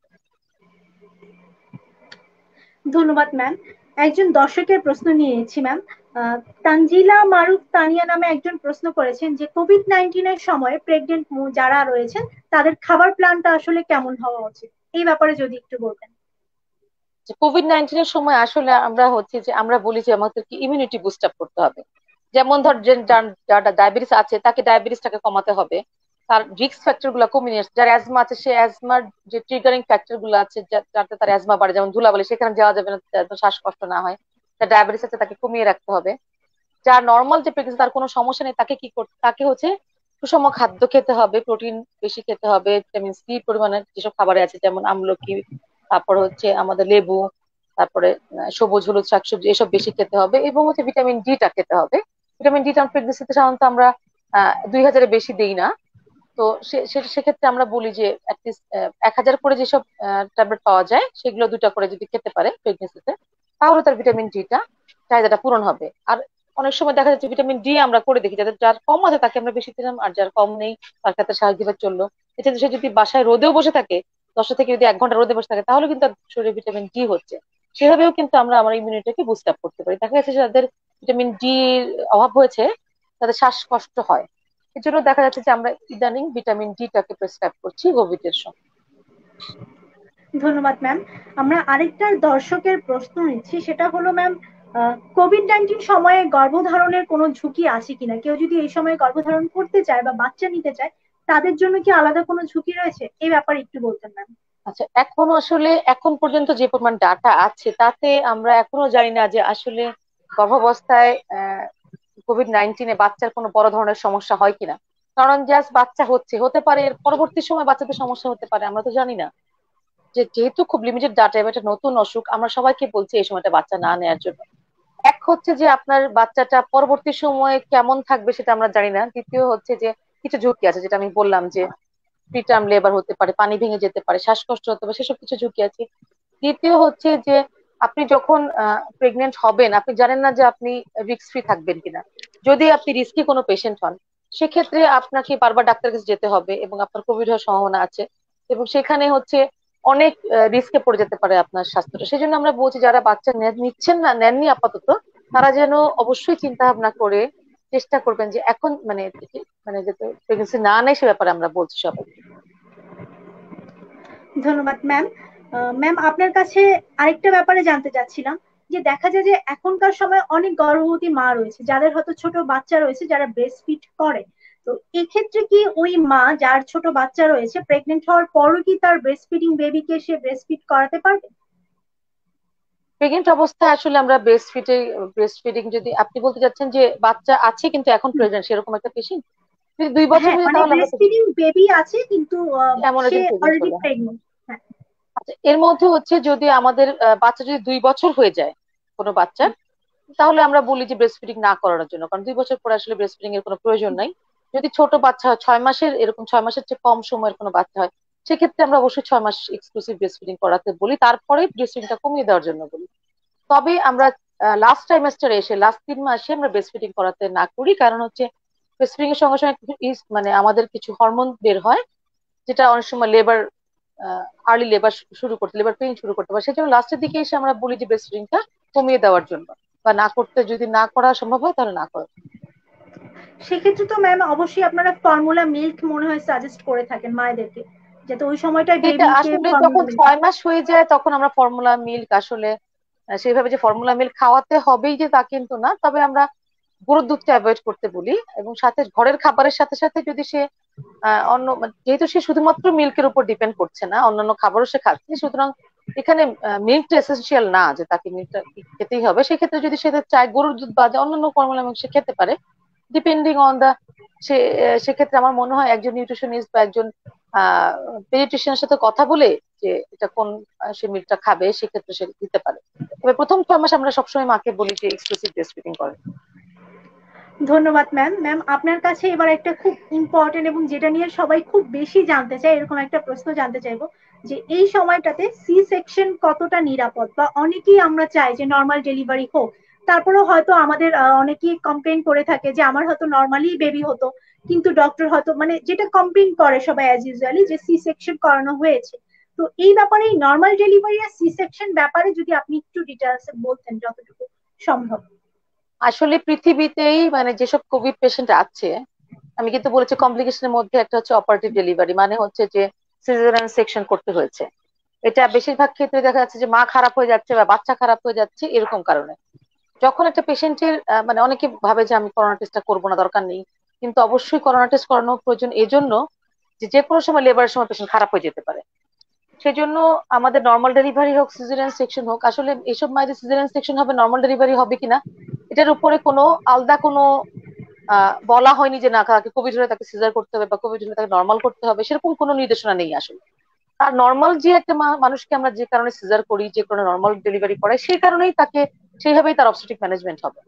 ধন্যবাদ ম্যাম। একজন দর্শকের প্রশ্ন নিয়েছি ম্যাম। তানজিলা মারুফ তানিয়া নামে একজন প্রশ্ন করেছেন যে কোভিড-19 সময় প্রেগনেন্ট যারা রয়েছেন তাদের খাবার প্ল্যানটা আসলে কেমন হওয়া উচিত, এই ব্যাপারে যদি একটু বলতেন। কোভিড-19 সময় আসলে আমরা হচ্ছে যে আমরা বলি যে আমাদেরকে ইমিউনিটি বুস্ট আপ করতে হবে। যেমন ধর যার ডায়াবেটিস আছে তাকে ডায়াবেটিসটাকে কমাতে হবে, তার রিস্ক ফ্যাক্টর গুলো কমিয়ে নিয়ে যার অ্যাজমা আছে সে অ্যাজমার যে ট্রিগারিং ফ্যাক্টর গুলো আছে যাতে তার অ্যাজমা বাড়ে, যেমন ধুলাবালি সেখানে যাওয়া যাবে না যাতে শ্বাসকষ্ট না হয়, যার ডায়াবেটিস আছে তাকে কমিয়ে রাখতে হবে। যার নর্মাল যে প্রেগনেন্সি তার কোনো সমস্যা নেই তাকে কি করতে, তাকে হচ্ছে সুষম খাদ্য খেতে হবে, প্রোটিন বেশি খেতে হবে, ভিটামিন সি পরিমাণে যেসব খাবারে আছে যেমন আমলকি, তারপর হচ্ছে আমাদের লেবু, তারপরে সবুজ হলুদ শাকসবজি এসব বেশি খেতে হবে এবং হচ্ছে ভিটামিন ডিটা খেতে হবে। ভিটামিন ডিটা প্রেগনেন্সিতে সাধারণত আমরা 2000-এর বেশি দেই না। তো সেক্ষেত্রে আমরা বলি যে অ্যাটলিস্ট 1000 করে যেসব ট্যাবলেট পাওয়া যায় সেগুলো 2টা করে যদি খেতে পারে প্রেগনেন্সিতে তাহলে তার ভিটামিন ডিটা চাহিদাটা পূরণ হবে। আর অনেক সময় দেখা যাচ্ছে ভিটামিন ডি আমরা করে দেখি যাদের যার কম আছে তাকে আমরা বেশি দিলাম, আর যার কম নেই তার ক্ষেত্রে স্বাভাবিকভাবে চললো। এছাড়া সে যদি বাসায় রোদেও বসে থাকে 10টা থেকে যদি 1 ঘন্টা রোদে বসে থাকে তাহলে কিন্তু তার শরীরে ভিটামিন ডি হচ্ছে। সেভাবেও কিন্তু আমরা আমার ইমিউনিটিকে বুস্ট আপ করতে পারি। দেখা যাচ্ছে যে যাদের ভিটামিন ডি অভাব হয়েছে তাদের শ্বাসকষ্ট হয়, এর জন্য দেখা যাচ্ছে যে আমরা ইদানিং ভিটামিন ডিটাকে প্রেসক্রাইব করছি কোভিড এর সময়। ধন্যবাদ ম্যাম। আমরা আরেকটা দর্শকের প্রশ্ন নিচ্ছি, সেটা হলো ম্যাম কোভিড-19 সময়ে গর্ভধারণের কোনো ঝুঁকি আছে কিনা, কেউ যদি এই সময় গর্ভধারণ করতে চায় বা বাচ্চা নিতে চায় তাদের জন্য কি আলাদা কোনো ঝুঁকি রয়েছে, এই ব্যাপারে একটু বলতেন ম্যাম। আচ্ছা, এখন আসলে এখন পর্যন্ত যে পরিমাণ ডাটা আছে তাতে আমরা এখনো জানি না যে আসলে গর্ভাবস্থায় কোভিড-19 বাচ্চার কোনো বড় ধরনের সমস্যা হয় কিনা। কারণ জাস্ট বাচ্চা হতে পারে এর পরবর্তী সময় বাচ্চাদের সমস্যা হতে পারে, আমরা তো জানি না। যেহেতু খুব লিমিটেড ডাটা এবং একটা নতুন অসুখ, আমরা সবাইকে বলছি এই সময়টা বাচ্চা না নেওয়ার জন্য। এক হচ্ছে যে আপনার বাচ্চাটা পরবর্তী সময়ে কেমন থাকবে সেটা আমরা জানি না। দ্বিতীয় হচ্ছে যে কিছু ঝুঁকি আছে যেটা আমি বললাম যে প্রিটার্ম লেবার হতে পারে, পানি ভেঙে যেতে পারে, শ্বাসকষ্ট হতে পারে, সেসব কিছু ঝুঁকি আছে। দ্বিতীয় হচ্ছে যে আপনি যখন প্রেগনেন্ট হবেন আপনি জানেন না যে আপনি রিস্ক ফ্রি থাকবেন কিনা। যদি আপনি রিস্কি কোনো পেশেন্ট হন সেক্ষেত্রে আপনাকে বারবার ডাক্তারের কাছে যেতে হবে এবং আপনার কোভিড হওয়ার সম্ভাবনা আছে এবং সেখানে হচ্ছে অনেক রিস্কে পড়ে যেতে পারে আপনার স্বাস্থ্যটা। সেই জন্য আমরা বলছি যারা বাচ্চা নিচ্ছেন না, নেননি আপাতত, তারা যেন অবশ্যই চিন্তা ভাবনা করে চেষ্টা করবেন যে এখন মানে যাতে প্রেগনেন্সি না নেয় সে ব্যাপারে আমরা বলছি সবাই। ধন্যবাদ ম্যাম। ম্যাম আপনার কাছে আরেকটা ব্যাপারে জানতে চাচ্ছিলাম, যে দেখা যায় যে এখনকার সময় অনেক গর্ভবতী মা রয়েছে যাদের হয়তো ছোট বাচ্চা রয়েছে যারা ব্রেস্ট ফিড করে। তো এক্ষেত্রে কি ওই মা যার ছোট বাচ্চা রয়েছে প্রেগনেন্ট হওয়ার পরও কি তার ব্রেস্ট ফিডিং বেবিকে সে ব্রেস্ট ফিড করাতে পারবে? প্রেগনেন্ট অবস্থায় আসলে আমরা ব্রেস্ট ফিডিং যদি আপনি বলতে চাচ্ছেন যে বাচ্চা আছে কিন্তু এখন প্রেগনেন্ট সেরকম একটা পেশেন্ট যদি 2 বছর হ্যাঁ, হয়ে যায় মানে তাহলে আমরা ব্রেস্ট ফিডিং বেবি আছে কিন্তু এমন সে একজন প্রেগনেন্ট অলরেডি হলে, হ্যাঁ। প্রেগনেন্ট। হ্যাঁ। আচ্ছা, এর মধ্যে হচ্ছে যদি আমাদের বাচ্চা যদি 2 বছর হয়ে যায় কোনো বাচ্চার, তাহলে আমরা বলি যে ব্রেস্ট ফিডিং না করানোর জন্য, কারণ 2 বছর পরে আসলে ব্রেস্ট ফিডিং এর কোনো প্রয়োজন নাই। যদি ছোট বাচ্চা হয় 6 মাসের, এরকম 6 মাসের চেয়ে কম সময়ের কোনো বাচ্চা হয় সেক্ষেত্রে আমরা অবশ্যই 6 মাস এক্সক্লুসিভ ব্রেস্ট ফিডিং করাতে বলি, তারপরে ব্রেস্ট ফিডিংটা কমিয়ে দেওয়ার জন্য বলি। তবে আমরা লাস্ট ট্রাইমেস্টারে এসে লাস্ট 3 মাসে আমরা ব্রেস্ট ফিডিং করাতে না করি, কারণ হচ্ছে ব্রেস্ট ফিডিং এর সঙ্গে সঙ্গে মানে আমাদের কিছু হরমোন বের হয়, যেটা অনেক সময় লেবার আর্লি লেবার শুরু করতে, লেবার পেইন শুরু করতে পারে। সেই জন্য লাস্টের দিকে এসে আমরা বলি যে ব্রেস্ট ফিডিংটা কমিয়ে দেওয়ার জন্য, বা না করতে, যদি না করা সম্ভব হয় তাহলে না করা। সেক্ষেত্রে তো ম্যাম অবশ্যই আপনারা ফর্মুলা মিল্ক মনে হয় সাজেস্ট করে থাকেন মায়েদেরকে, যাতে ওই সময়টায় এটা বেবিকে আসলে ফর্মুলা যখন মিল্ক। 6 মাস হয়ে যায় তখন আমরা ফর্মুলা মিল্ক আসলে সেইভাবে যে ফর্মুলা মিল্ক খাওয়াতে হবেই যে তা কিন্তু না, তবে আমরা গরুর দুধটা অ্যাভয়েড করতে বলি। এবং সাথে ঘরের খাবারের সাথে সাথে যদি সে অন্য যেহেতু সে শুধুমাত্র মিল্কের উপর ডিপেন্ড করছে না, অন্যান্য খাবারও সে খাচ্ছে, সুতরাং এখানে মিল্কটা এসেনশিয়াল না যে তাকে মিল্কটা খেতেই হবে। সেক্ষেত্রে যদি সে চায় গরুর দুধ বাদে অন্যান্য ফর্মুলা মিল্ক সে খেতে পারে, ডিপেন্ডিং অন দা সে সেক্ষেত্রে আমার মনে হয় একজন নিউট্রিশনিস্ট বা একজন আহ পেডিয়াট্রিশিয়ানের সাথে কথা বলে যে এটা কোন সে মিল্কটা খাবে, সেক্ষেত্রে সে দিতে পারে। তবে প্রথম 6 মাস আমরা সবসময় মাকে বলি যে এক্সক্লুসিভ ব্রেস্ট ফিডিং করে। ধন্যবাদ ম্যাম। ম্যাম আপনার কাছে এবার একটা খুব ইম্পর্টেন্ট এবং যেটা নিয়ে সবাই খুব বেশি জানতে চায় এরকম একটা প্রশ্ন জানতে চাইবো, যে এই সময়টাতে সি সেকশন কতটা নিরাপদ, বা অনেকেই আমরা চাই যে নর্মাল ডেলিভারি হোক, তারপরেও হয়তো আমাদের অনেকেই কমপ্লেন করে থাকে যে আমার হয়তো নর্মালি বেবি হতো, কিন্তু ডক্টর হয়তো মানে যেটা কমপ্লেন করে সবাই অ্যাজ ইউজুয়ালি যে সি সেকশন করানো হয়েছে। তো এই ব্যাপারে নর্মাল ডেলিভারি আর সি সেকশন ব্যাপারে যদি আপনি একটু ডিটেলসে বলতেন যতটুকু সম্ভব। আসলে পৃথিবীতেই মানে যেসব কোভিড পেশেন্ট আছে, আমি কিন্তু বলেছি কমপ্লিকেশনের মধ্যে একটা হচ্ছে অপারেটিভ ডেলিভারি, মানে হচ্ছে যে সিজারিয়ান সেকশন করতে হয়েছে। এটা বেশিরভাগ ক্ষেত্রে দেখা যাচ্ছে যে মা খারাপ হয়ে যাচ্ছে বা বাচ্চা খারাপ হয়ে যাচ্ছে এরকম কারণে। যখন একটা পেশেন্টের মানে অনেকে ভাবে যে আমি করোনা টেস্টটা করবো না, দরকার নেই, কিন্তু অবশ্যই করোনা টেস্ট করানো প্রয়োজন এজন্য যে যে কোনো সময় লেবারের সময় পেশেন্ট খারাপ হয়ে যেতে পারে। সেজন্য আমাদের নর্মাল ডেলিভারি হোক সিজারিয়ান সেকশন হোক, আসলে এইসব মায়েদের সিজারিয়ান সেকশন হবে নর্মাল ডেলিভারি হবে কিনা এটার উপরে কোনো আলাদা কোনো বলা হয়নি যে না তাকে কোভিড হলে তাকে সিজার করতে হবে বা কোভিড হলে তাকে নর্মাল করতে হবে, সেরকম কোনো নির্দেশনা নেই আসলে। আর নর্মাল যে একটা মানুষকে আমরা যে কারণে সিজার করি, যে কারণে নর্মাল ডেলিভারি করাই, সেই কারণেই তাকে সেইভাবেই তার অবস্টেট্রিক ম্যানেজমেন্ট হবে।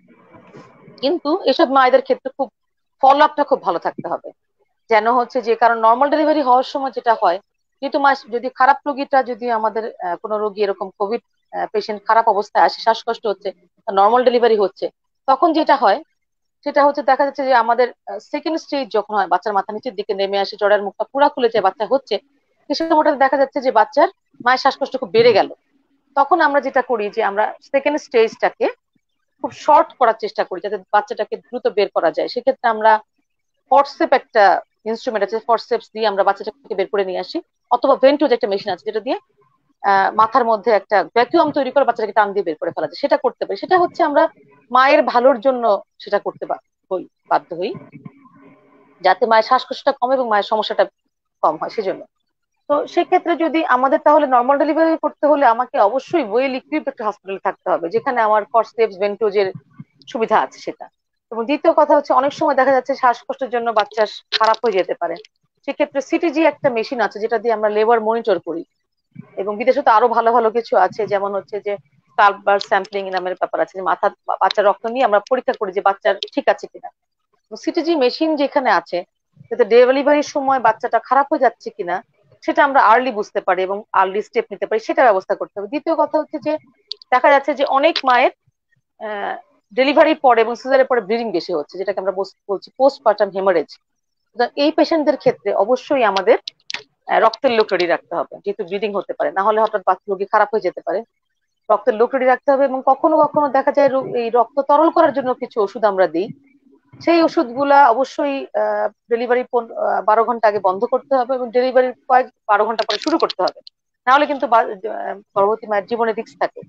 কিন্তু এসব মায়েদের ক্ষেত্রে খুব ফলো আপটা খুব ভালো থাকতে হবে, যেন হচ্ছে যে কারণ নর্মাল ডেলিভারি হওয়ার সময় যেটা হয়, যেহেতু মা যদি খারাপ রোগীটা, যদি আমাদের কোনো রোগী এরকম কোভিড পেশেন্ট খারাপ অবস্থায় আসে, শ্বাসকষ্ট হচ্ছে, নর্মাল ডেলিভারি হচ্ছে, তখন যেটা হয় সেটা হচ্ছে দেখা যাচ্ছে যে আমাদের সেকেন্ড স্টেজ যখন হয়, বাচ্চার মাথা নিচের দিকে নেমে আসে, জরার মুখটা পুরা খুলে যায়, বাচ্চা হচ্ছে, সে সময়টাতে দেখা যাচ্ছে যে বাচ্চার মায়ের শ্বাসকষ্ট খুব বেড়ে গেল। তখন আমরা যেটা করি যে আমরা সেকেন্ড স্টেজটাকে খুব শর্ট করার চেষ্টা করি যাতে বাচ্চাটাকে দ্রুত বের করা যায়। সেক্ষেত্রে আমরা ফরসেপ একটা ইনস্ট্রুমেন্ট আছে, ফরসেপস দিয়ে আমরা বাচ্চাটাকে বের করে নিয়ে আসি, অথবা ভেন্টোজ একটা মেশিন আছে যেটা দিয়ে মাথার মধ্যে একটা ভ্যাকুয়াম তৈরি করে বাচ্চাটাকে টান দিয়ে বের করে ফেলা যায়, সেটা করতে পারি। সেটা হচ্ছে আমরা মায়ের ভালোর জন্য সেটা করতে হই, বাধ্য হই, যাতে মায়ের শ্বাসকষ্টটা কমে এবং মায়ের সমস্যাটা কম হয় সেজন্য। তো সেক্ষেত্রে যদি আমাদের তাহলে নর্মাল ডেলিভারি করতে হলে আমাকে অবশ্যই ওয়েল ইকুইপড একটা হসপিটালে থাকতে হবে, যেখানে আমার ফরসেপস ভেন্টোজের সুবিধা আছে সেটা। এবং দ্বিতীয় কথা হচ্ছে অনেক সময় দেখা যাচ্ছে শ্বাসকষ্টের জন্য বাচ্চা খারাপ হয়ে যেতে পারে, সেক্ষেত্রে সিটিজি একটা মেশিন আছে যেটা দিয়ে আমরা লেবার মনিটর করি। এবং বিদেশে তো আরো ভালো ভালো কিছু আছে, যেমন হচ্ছে যে কালবার স্যাম্পলিং নামের ব্যাপার আছে, যে মাথা বাচ্চার রক্ত নিয়ে আমরা পরীক্ষা করি যে বাচ্চার ঠিক আছে কিনা। সিটিজি মেশিন যেখানে আছে, যাতে ডেলিভারির সময় বাচ্চাটা খারাপ হয়ে যাচ্ছে কিনা সেটা আমরা আর্লি বুঝতে পারি এবং আর্লি স্টেপ নিতে পারি, সেটা ব্যবস্থা করতে হবে। দ্বিতীয় কথা হচ্ছে যে দেখা যাচ্ছে যে অনেক মায়ের ডেলিভারির পরে এবং সিজারের পরে ব্লিডিং বেশি হচ্ছে, যেটাকে আমরা বলছি পোস্টপার্টাম হেমারেজ। এই পেশেন্টদের ক্ষেত্রে অবশ্যই আমাদের রক্তের লোক রেডি রাখতে হবে, যেহেতু ব্লিডিং হতে পারে, না হলে হঠাৎ বাচ্চা রোগী খারাপ হয়ে যেতে পারে। রক্তের লোক রেডি রাখতে হবে, এবং কখনো কখনো দেখা যায় এই রক্ত তরল করার জন্য কিছু ওষুধ আমরা দিই, সেই ওষুধগুলা অবশ্যই ডেলিভারি 12 ঘন্টা আগে বন্ধ করতে হবে এবং ডেলিভারির কয়েক 12 ঘন্টা পরে শুরু করতে হবে, নাহলে কিন্তু গর্ভবতী মায়ের জীবনে রিস্ক থাকে।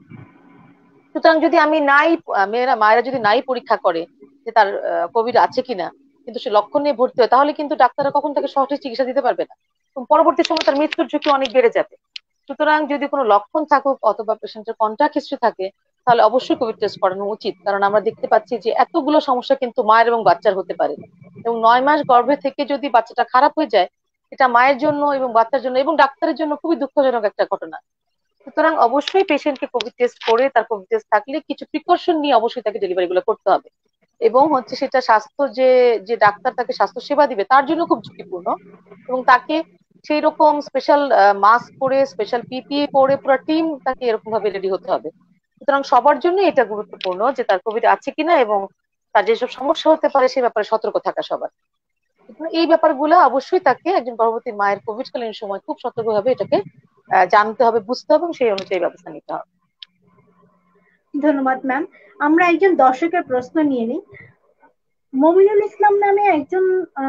সুতরাং যদি আমি নাই মায়েরা যদি নাই পরীক্ষা করে যে তার কোভিড আছে কিনা, কিন্তু সে লক্ষণ নিয়ে ভর্তি হয়, তাহলে কিন্তু ডাক্তাররা কখন তাকে সঠিক চিকিৎসা দিতে পারবে না, এবং পরবর্তী সময় তার মৃত্যুর ঝুঁকি অনেক বেড়ে যাবে। সুতরাং যদি কোনো লক্ষণ থাকুক অথবা পেশেন্টের কন্টাক্ট হিস্ট্রি থাকে, তাহলে অবশ্যই কোভিড টেস্ট করানো উচিত। কারণ আমরা দেখতে পাচ্ছি যে এতগুলো সমস্যা কিন্তু মায়ের এবং বাচ্চার হতে পারে, এবং 9 মাস গর্ভে থেকে যদি বাচ্চাটা খারাপ হয়ে যায়, এটা মায়ের জন্য এবং বাচ্চার জন্য এবং ডাক্তারের জন্য খুবই দুঃখজনক একটা ঘটনা। সুতরাং অবশ্যই পেশেন্টকে কোভিড টেস্ট করে, তার কোভিড টেস্ট থাকলে কিছু প্রিকশন নিয়ে অবশ্যই তাকে ডেলিভারি গুলো করতে হবে। এবং হচ্ছে সেটা স্বাস্থ্য যে যে ডাক্তার তাকে স্বাস্থ্য সেবা দিবে তার জন্য খুব ঝুঁকিপূর্ণ, এবং তাকে সেই রকম স্পেশাল মাস্ক পরে, স্পেশাল পিপিই পরে, পুরো টিম তাকে এরকম ভাবে রেডি হতে হবে। সুতরাং সবার জন্য এটা গুরুত্বপূর্ণ যে তার কোভিড আছে কিনা এবং তার যেসব সমস্যা হতে পারে সে ব্যাপারে সতর্ক থাকা সবার। এই ব্যাপারগুলো অবশ্যই তাকে একজন গর্ভবতী মায়ের কোভিডকালীন সময় খুব সতর্কভাবে এটাকে জানতে হবে, বুঝতে হবে এবং সেই অনুযায়ী ব্যবস্থা নিতে হবে। ধন্যবাদ ম্যাম। আমরা একজন দর্শকের প্রশ্ন নিয়ে নিই। মমিনুল ইসলাম নামে একজন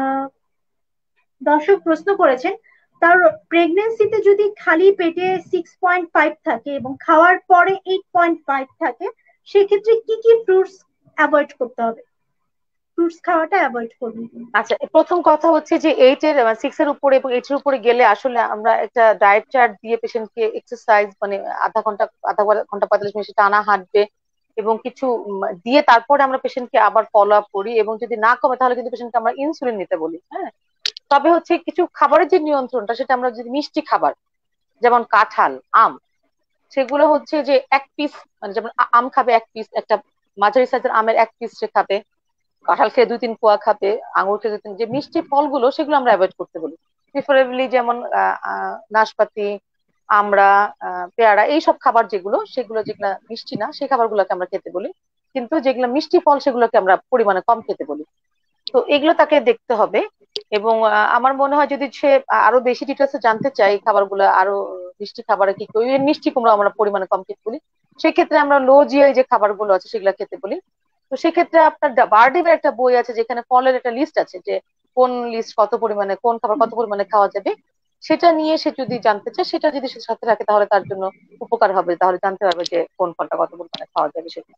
দর্শক প্রশ্ন করেছেন, তার প্রেগনেন্সিতে যদি খালি পেটে 6.5 থাকে এবং খাওয়ার পরে 8.5 থাকে, সেক্ষেত্রে কি কি ফ্রুটস অ্যাভয়েড করতে হবে? ফ্রুটস খাওয়াটা অ্যাভয়েড করবেন। আচ্ছা, প্রথম কথা হচ্ছে যে 6 এর উপরে এবং 8 এর উপরে গেলে আসলে আমরা একটা ডায়েট চার্ট দিয়ে পেশেন্টকে এক্সারসাইজ মানে আধা ঘন্টা 45 মিনিট টানা হাঁটবে এবং কিছু দিয়ে তারপরে আমরা পেশেন্টকে আবার ফলো আপ করি, এবং যদি না কমে তাহলে কিন্তু পেশেন্টকে আমরা ইনসুলিন নিতে বলি। হ্যাঁ, তবে হচ্ছে কিছু খাবারের যে নিয়ন্ত্রণটা সেটা আমরা যদি মিষ্টি খাবার যেমন কাঁঠাল, আম, সেগুলো হচ্ছে যে 1 পিস, মানে যেমন আম খাবে 1 পিস, একটা মাঝারি সাইজের আমের 1 পিস সে খাবে, কাঁঠাল খেয়ে 2-3 কোয়া খাবে, আঙুর খেয়ে 2-3, যে মিষ্টি ফলগুলো সেগুলো আমরা অ্যাভয়েড করতে বলি। প্রিফারেবলি যেমন নাশপাতি, আমড়া, পেয়ারা, এইসব খাবার যেগুলো সেগুলো যেগুলো মিষ্টি না সেই খাবারগুলোকে আমরা খেতে বলি, কিন্তু যেগুলো মিষ্টি ফল সেগুলোকে আমরা পরিমাণে কম খেতে বলি। তো এগুলো তাকে দেখতে হবে। এবং আমার মনে হয় যদি সে আরো বেশি ডিটেলসে জানতে চাই খাবারগুলো আরো মিষ্টি খাবারে কি কি, মিষ্টি কুমড়ো আমরা পরিমাণে কম খেতে বলি, সেক্ষেত্রে আমরা লো জিআই যে খাবারগুলো আছে সেগুলো খেতে বলি। তো সেক্ষেত্রে আপনার বারডিমের একটা বই আছে যেখানে ফলের একটা লিস্ট আছে, যে কোন লিস্ট কত পরিমাণে কোন খাবার কত পরিমাণে খাওয়া যাবে, সেটা নিয়ে সে যদি জানতে চায় সেটা যদি সে সাথে রাখে তাহলে তার জন্য উপকার হবে, তাহলে জানতে পারবে যে কোন ফলটা কত পরিমাণে খাওয়া যাবে সেটা।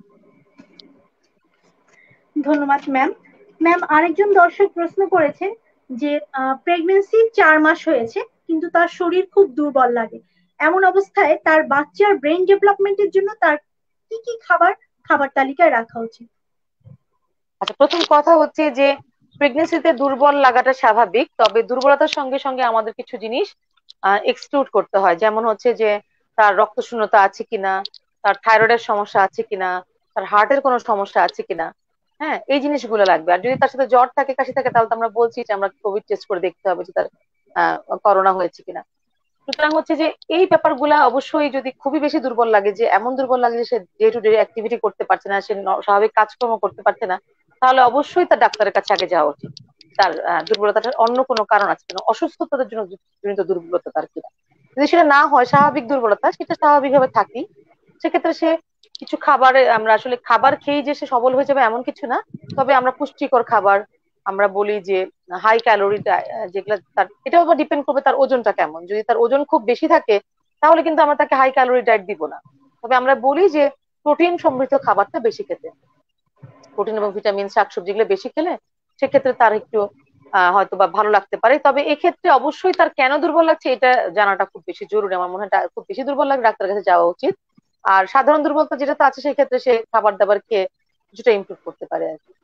ধন্যবাদ ম্যাম। ম্যাম, আরেকজন দর্শক প্রশ্ন করেছেন যে প্রেগনেন্সি 4 মাস হয়েছে কিন্তু তার শরীর খুব দুর্বল লাগে, এমন অবস্থায় তার বাচ্চার ব্রেন ডেভেলপমেন্টের জন্য তার কি কি খাবার খাবার তালিকায় রাখা উচিত? আচ্ছা, প্রথম কথা হচ্ছে যে প্রেগনেন্সিতে দুর্বল লাগাটা স্বাভাবিক, তবে দুর্বলতার সঙ্গে সঙ্গে আমাদের কিছু জিনিস এক্সক্লুড করতে হয়, যেমন হচ্ছে যে তার রক্ত শূন্যতা আছে কিনা, তার থাইরয়েডের সমস্যা আছে কিনা, তার হার্টের কোনো সমস্যা আছে কিনা। হ্যাঁ, এই জিনিসগুলো লাগবে। আর যদি তার সাথে জ্বর থাকে, কাশি থাকে, তাহলে তো আমরা বলছি যে আমরা কোভিড টেস্ট করে দেখতে হবে যে তার করোনা হয়েছে কিনা। সুতরাং হচ্ছে যে এই ব্যাপারগুলা অবশ্যই, যদি খুবই বেশি দুর্বল লাগে, যে এমন দুর্বল লাগে যে সে ডে টু ডে অ্যাক্টিভিটি করতে পারছে না, সে স্বাভাবিক কাজকর্ম করতে পারছে না, তাহলে অবশ্যই তার ডাক্তারের কাছে আগে যাওয়া উচিত। তার দুর্বলতাটার অন্য কোনো কারণ আছে কিনা, অসুস্থতার জন্য জনিত দুর্বলতা তার কিনা। যদি সেটা না হয়, স্বাভাবিক দুর্বলতা, সেটা স্বাভাবিকভাবে থাকি, সেক্ষেত্রে সে কিছু খাবারে, আমরা আসলে খাবার খেয়েই যে সে সবল হয়ে যাবে এমন কিছু না, তবে আমরা পুষ্টিকর খাবার আমরা বলি যে হাই ক্যালোরি, যেগুলো তার, এটাও আবার ডিপেন্ড করবে তার ওজনটা কেমন। যদি তার ওজন খুব বেশি থাকে তাহলে কিন্তু আমরা তাকে হাই ক্যালোরি ডায়েট দিব না, তবে আমরা বলি যে প্রোটিন সমৃদ্ধ খাবারটা বেশি খেতে, প্রোটিন এবং ভিটামিন শাকসবজি গুলো বেশি খেলে সেক্ষেত্রে তার একটু হয়তো বা ভালো লাগতে পারে। তবে এক্ষেত্রে অবশ্যই তার কেন দুর্বল লাগছে এটা জানাটা খুব বেশি জরুরি, আমার মনে হয় খুব বেশি দুর্বল লাগলে ডাক্তারের কাছে যাওয়া উচিত। আর সাধারণ দুর্বলতা যেটা তো আছে সেক্ষেত্রে সে খাবার দাবার খেয়ে কিছুটা ইমপ্রুভ করতে পারে আর কি।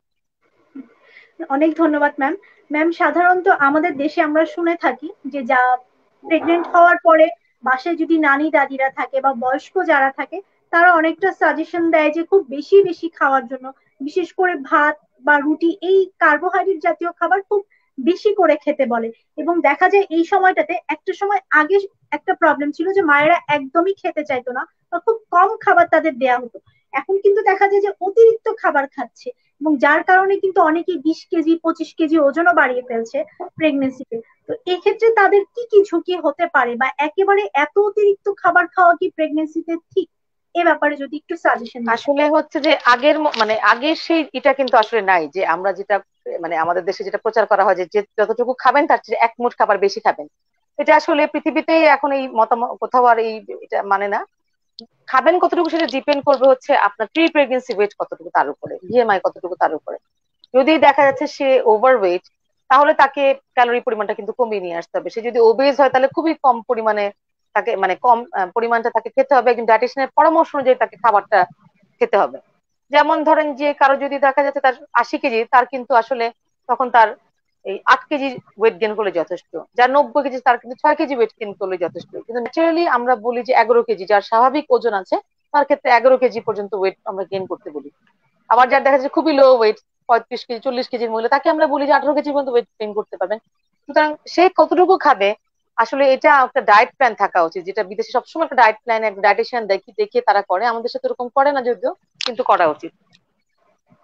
অনেক ধন্যবাদ ম্যাম। ম্যাম, সাধারণত আমাদের দেশে আমরা শুনে থাকি যে যা প্রেগনেন্ট হওয়ার পরে বাসায় যদি নানি দাদিরা থাকে বা বয়স্ক যারা থাকে, তারা অনেকটা সাজেশন দেয় যে খুব বেশি বেশি খাওয়ার জন্য, বিশেষ করে ভাত বা রুটি, এই কার্বোহাইড্রেট জাতীয় খাবার খুব বেশি করে খেতে বলে। এবং দেখা যায় এই সময়টাতে, একটা সময় আগে একটা প্রবলেম ছিল যে মায়েরা একদমই খেতে চাইতো না বা খুব কম খাবার তাদের দেয়া হতো। এখন কিন্তু দেখা যায় যে অতিরিক্ত খাবার খাচ্ছে, এবং যার কারণে কিন্তু অনেকেই 20 কেজি 25 কেজি ওজনও বাড়িয়ে ফেলছে প্রেগনেন্সিতে। তো এক্ষেত্রে তাদের কি কি ঝুঁকি হতে পারে, বা একেবারে এত অতিরিক্ত খাবার খাওয়া কি প্রেগনেন্সিতে ঠিক? এ ব্যাপারে যদি একটু সাজেশন দিতেন। আসলে হচ্ছে যে আগের মানে আগের সেই এটা কিন্তু আসলে নাই, যে আমরা যেটা মানে আমাদের দেশে যেটা প্রচার করা হয় যে যে যতটুকু খাবেন তার চেয়ে 1 মুঠ খাবার বেশি খাবেন, এটা আসলে পৃথিবীতে এখন এই মতামত কোথাও আর এই এটা মানে না। খাবেন কতটুকু সেটা ডিপেন্ড করবে হচ্ছে আপনার প্রি প্রেগনেন্সি ওয়েট কতটুকু তার উপরে, বিএমআই কতটুকু তার উপরে। যদি দেখা যাচ্ছে সে ওভারওয়েট, তাহলে তাকে ক্যালোরি পরিমাণটা কিন্তু কমিয়ে নিয়ে আসতে হবে। সে যদি ওবেজ হয় তাহলে খুবই কম পরিমাণে তাকে, মানে কম পরিমাণটা তাকে খেতে হবে, একজন ডায়েটিশিয়ানের পরামর্শ অনুযায়ী তাকে খাবারটা খেতে হবে। যেমন ধরেন যে কারো যদি দেখা যাচ্ছে তার 80 কেজি, তার কিন্তু আসলে তখন তার এই 8 কেজি ওয়েট গেইন করলে যথেষ্ট, যার 90 কেজি তার কিন্তু 6 কেজি ওয়েট গেইন করলে যথেষ্ট। কিন্তু ন্যাচারালি আমরা বলি যে 11 কেজি, যার স্বাভাবিক ওজন আছে তার ক্ষেত্রে 11 কেজি পর্যন্ত ওয়েট আমরা গেইন করতে বলি। আবার যার দেখা যাচ্ছে খুবই লো ওয়েট, 35 কেজি 40 কেজির মহিলা, তাকে আমরা বলি যে 18 কেজি পর্যন্ত ওয়েট গেইন করতে পারবেন। সুতরাং সে কতটুকু খাবে, আসলে এটা একটা ডায়েট প্ল্যান থাকা উচিত, যেটা বিদেশে সবসময় একটা ডায়েট প্ল্যান, একটা ডায়েটিশিয়ান দেখে দেখে তারা করে, আমাদের সাথে এরকম করে না যদিও, কিন্তু করা উচিত।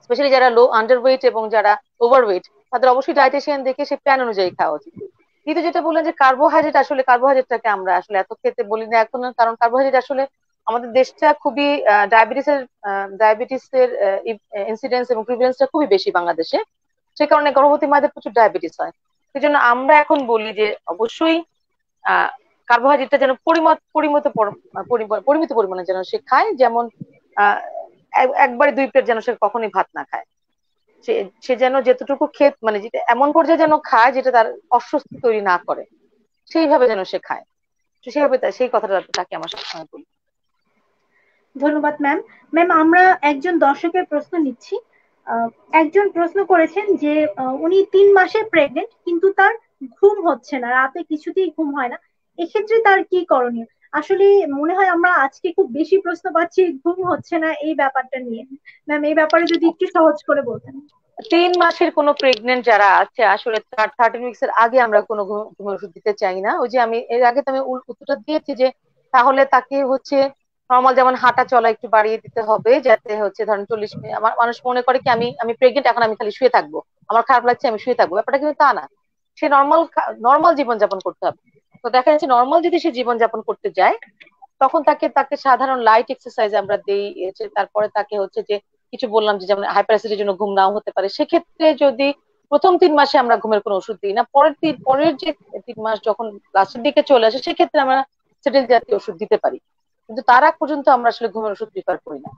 স্পেশালি যারা আন্ডারওয়েট এবং যারা ওভারওয়েট, তাদের অবশ্যই ডায়েটিশিয়ান দেখে সে প্ল্যান অনুযায়ী খাওয়া উচিত। কিন্তু যেটা বললেন যে কার্বোহাইড্রেট, আসলে কার্বোহাইড্রেটটাকে আমরা আসলে এত খেতে বলি না এখন, কারণ কার্বোহাইড্রেট আসলে আমাদের দেশটা খুবই ডায়াবেটিসের ইনসিডেন্স এবং প্রিভিলেন্সটা খুবই বেশি বাংলাদেশে। সে কারণে গর্ভবতী মায়েদের প্রচুর ডায়াবেটিস হয়। সেই জন্য আমরা এখন বলি যে অবশ্যই আহ কার্বোহাইড্রেটটা যেন পরিমিত পরিমাণে যেন সে খায়। যেমন আহ একবারে 2 প্লেট যেন সে কখনোই ভাত না খায়। সে সে যেন যেতটুকু মানে যেটা এমন পর্যায়ে যেন খায় যেটা তার অস্বস্তি তৈরি না করে, সেইভাবে যেন সে খায়। তো সেইভাবে সেই কথাটা তাকে আমার সবসময় বলি। ধন্যবাদ ম্যাম। ম্যাম, আমরা একজন দর্শকের প্রশ্ন নিচ্ছি। একজন প্রশ্ন করেছেন যে উনি 3 মাসে প্রেগনেন্ট, কিন্তু তার ঘুম হচ্ছে না, রাতে কিছুতেই ঘুম হয় না। এক্ষেত্রে তার কি করণীয়? আসলে মনে হয় আমরা আজকে খুব বেশি প্রশ্ন পাচ্ছি ঘুম হচ্ছে না এই ব্যাপারটা নিয়ে। ম্যাম, এই ব্যাপারে যদি একটু সহজ করে বলতেন। 3 মাসের কোনো প্রেগনেন্ট যারা আছে আসলে 13 উইকস এর আগে আমরা কোনো ঘুমের ওষুধ দিতে চাই না। ওই যে আমি এর আগে তো আমি উত্তরটা দিয়েছি যে তাহলে তাকে হচ্ছে নর্মাল যেমন হাঁটা চলা একটু বাড়িয়ে দিতে হবে, যাতে হচ্ছে ধরেন 40 মিনিট। আমার মানুষ মনে করে কি আমি আমি প্রেগনেন্ট, এখন আমি খালি শুয়ে থাকবো, আমার খারাপ লাগছে আমি শুয়ে থাকবো, ব্যাপারটা কিন্তু তা না। সে নর্মাল নর্মাল জীবনযাপন করতে হবে। তো দেখা যাচ্ছে নর্মাল যদি সে জীবনযাপন করতে যায়, তখন তাকে তাকে সাধারণ লাইট এক্সারসাইজ আমরা দেই। তারপরে তাকে হচ্ছে যে কিছু বললাম যে যেমন হাইপার অ্যাসিডিটির জন্য ঘুম নাও হতে পারে, সেক্ষেত্রে যদি প্রথম 3 মাসে আমরা ঘুমের কোনো ওষুধ দিই না, পরের যে 3 মাস যখন লাস্টের দিকে চলে আসে সেক্ষেত্রে আমরা সেটেল জাতীয় ওষুধ দিতে পারি। কিন্তু তার আগ পর্যন্ত আমরা আসলে ঘুমের ওষুধ প্রিফার করি না।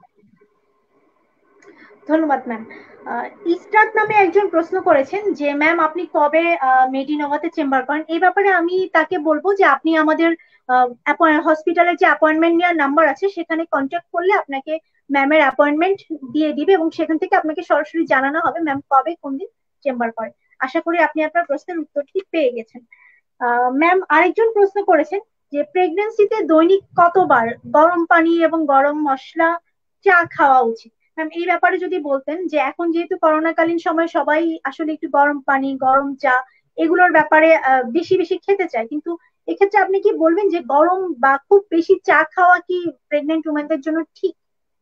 ধন্যবাদ ম্যাম। ইসরাত নামে একজন প্রশ্ন করেছেন যে ম্যাম, আপনি কবে মেডিনোভাতে চেম্বার করেন? এই ব্যাপারে আমি তাকে বলবো যে আপনি আমাদের হসপিটালের যে অ্যাপয়েন্টমেন্ট নেওয়ার নাম্বার আছে সেখানে কন্ট্যাক্ট করলে আপনাকে ম্যামের অ্যাপয়েন্টমেন্ট দিয়ে দিবে এবং সেখান থেকে আপনাকে সরাসরি জানানো হবে ম্যাম কবে কোন দিন চেম্বার করে। আশা করি আপনি আপনার প্রশ্নের উত্তরটি পেয়ে গেছেন। ম্যাম, আরেকজন প্রশ্ন করেছেন যে প্রেগন্যান্সিতে দৈনিক কতবার গরম পানি এবং গরম মশলা চা খাওয়া উচিত? ম্যাম, এই ব্যাপারে যদি বলতেন যে এখন যেহেতু করোনাকালীন সময় সবাই আসলে একটু গরম পানি গরম চা এগুলোর ব্যাপারে বেশি বেশি খেতে চায়, কিন্তু এক্ষেত্রে আপনি কি বলবেন যে গরম বা খুব বেশি চা খাওয়া কি প্রেগনেন্ট উমেনদের জন্য ঠিক?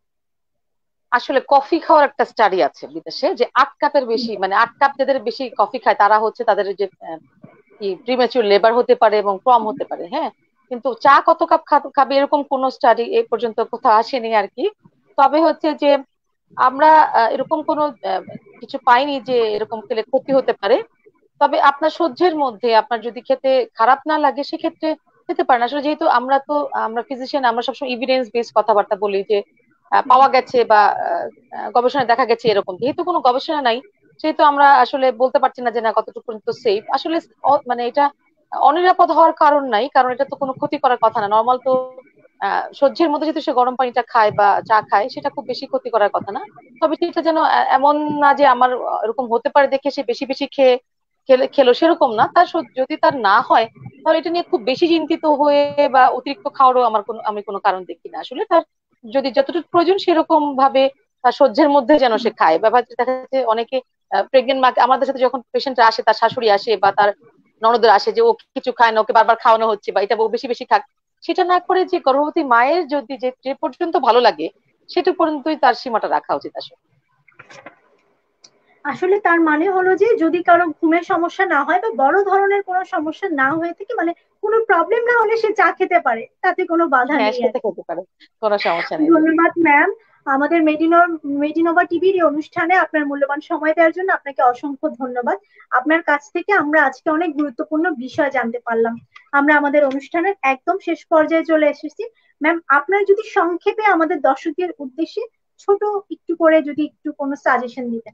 আসলে কফি খাওয়ার একটা স্টাডি আছে বিদেশে যে 8 কাপের বেশি, মানে 8 কাপ যাদের বেশি কফি খায় তারা হচ্ছে তাদের যে কি প্রিম্যাচুর লেবার হতে পারে এবং প্রম হতে পারে। হ্যাঁ, কিন্তু চা কত কাপ খাবে এরকম কোন স্টাডি এই পর্যন্ত কোথাও আসেনি আর কি। তবে হচ্ছে যে আমরা এরকম কোনো কিছু পাইনি যে এরকম খেলে ক্ষতি হতে পারে। তবে আপনার সহ্যের মধ্যে আপনার যদি খেতে খারাপ না লাগে সেক্ষেত্রে খেতে পারেন। আসলে যেহেতু আমরা ফিজিশিয়ান, আমরা সবসময় এভিডেন্স বেস কথাবার্তা বলি যে পাওয়া গেছে বা গবেষণায় দেখা গেছে এরকম। যেহেতু কোনো গবেষণা নাই সেহেতু আমরা আসলে বলতে পারছি না যে না কতটুকু পর্যন্ত সেফ। আসলে মানে এটা অনিরাপদ হওয়ার কারণ নাই, কারণ এটা তো কোনো ক্ষতি করার কথা না। নর্মাল তো সহ্যের মধ্যে যদি সে গরম পানিটা খায় বা চা খায় সেটা খুব বেশি ক্ষতি করার কথা না। তবে সেটা যেন এমন না যে আমার এরকম হতে পারে দেখে সে বেশি বেশি খেলো সেরকম না। যদি তার না হয় তাহলে এটা নিয়ে খুব বেশি চিন্তিত হয়ে বা অতিরিক্ত খাওয়ারও আমি কোনো কারণ দেখি না। আসলে তার যদি যতটুকু প্রয়োজন সেরকম ভাবে তার সহ্যের মধ্যে যেন সে খায়। ব্যাপার দেখা যাচ্ছে অনেকে প্রেগনেন্ট মাকে আমাদের সাথে যখন পেশেন্টরা আসে, তার শাশুড়ি আসে বা তার ননদের আসে যে ও কিছু খায় না, ওকে বারবার খাওয়ানো হচ্ছে বা এটা ও বেশি বেশি খাক, সেটা না করে যে গর্ভবতী মায়ের যদি যে পর্যন্ত ভালো লাগে সেটা পর্যন্তই তার সীমাটা রাখা উচিত আসলে। আসলে তার মানে হলো যে যদি কারো ঘুমের সমস্যা না হয় বা বড় ধরনের কোনো সমস্যা না হয়ে থাকে, মানে কোনো প্রবলেম না হলে সে চা খেতে পারে, তাতে কোনো বাধা হ্যাঁ, নেই আর সেটা কি। খেতে পারে, কোনো সমস্যা নেই। ধন্যবাদ ম্যাম। আমাদের মেডিনোভা টিভির এই অনুষ্ঠানে আপনার মূল্যবান সময় দেওয়ার জন্য আপনাকে অসংখ্য ধন্যবাদ। আপনার কাছ থেকে আমরা আজকে অনেক গুরুত্বপূর্ণ বিষয় জানতে পারলাম। আমরা আমাদের অনুষ্ঠানের একদম শেষ পর্যায়ে চলে এসেছি। ম্যাম, আপনার যদি সংক্ষেপে আমাদের দর্শকদের উদ্দেশ্যে ছোট একটু করে যদি একটু কোনো সাজেশন দিতেন।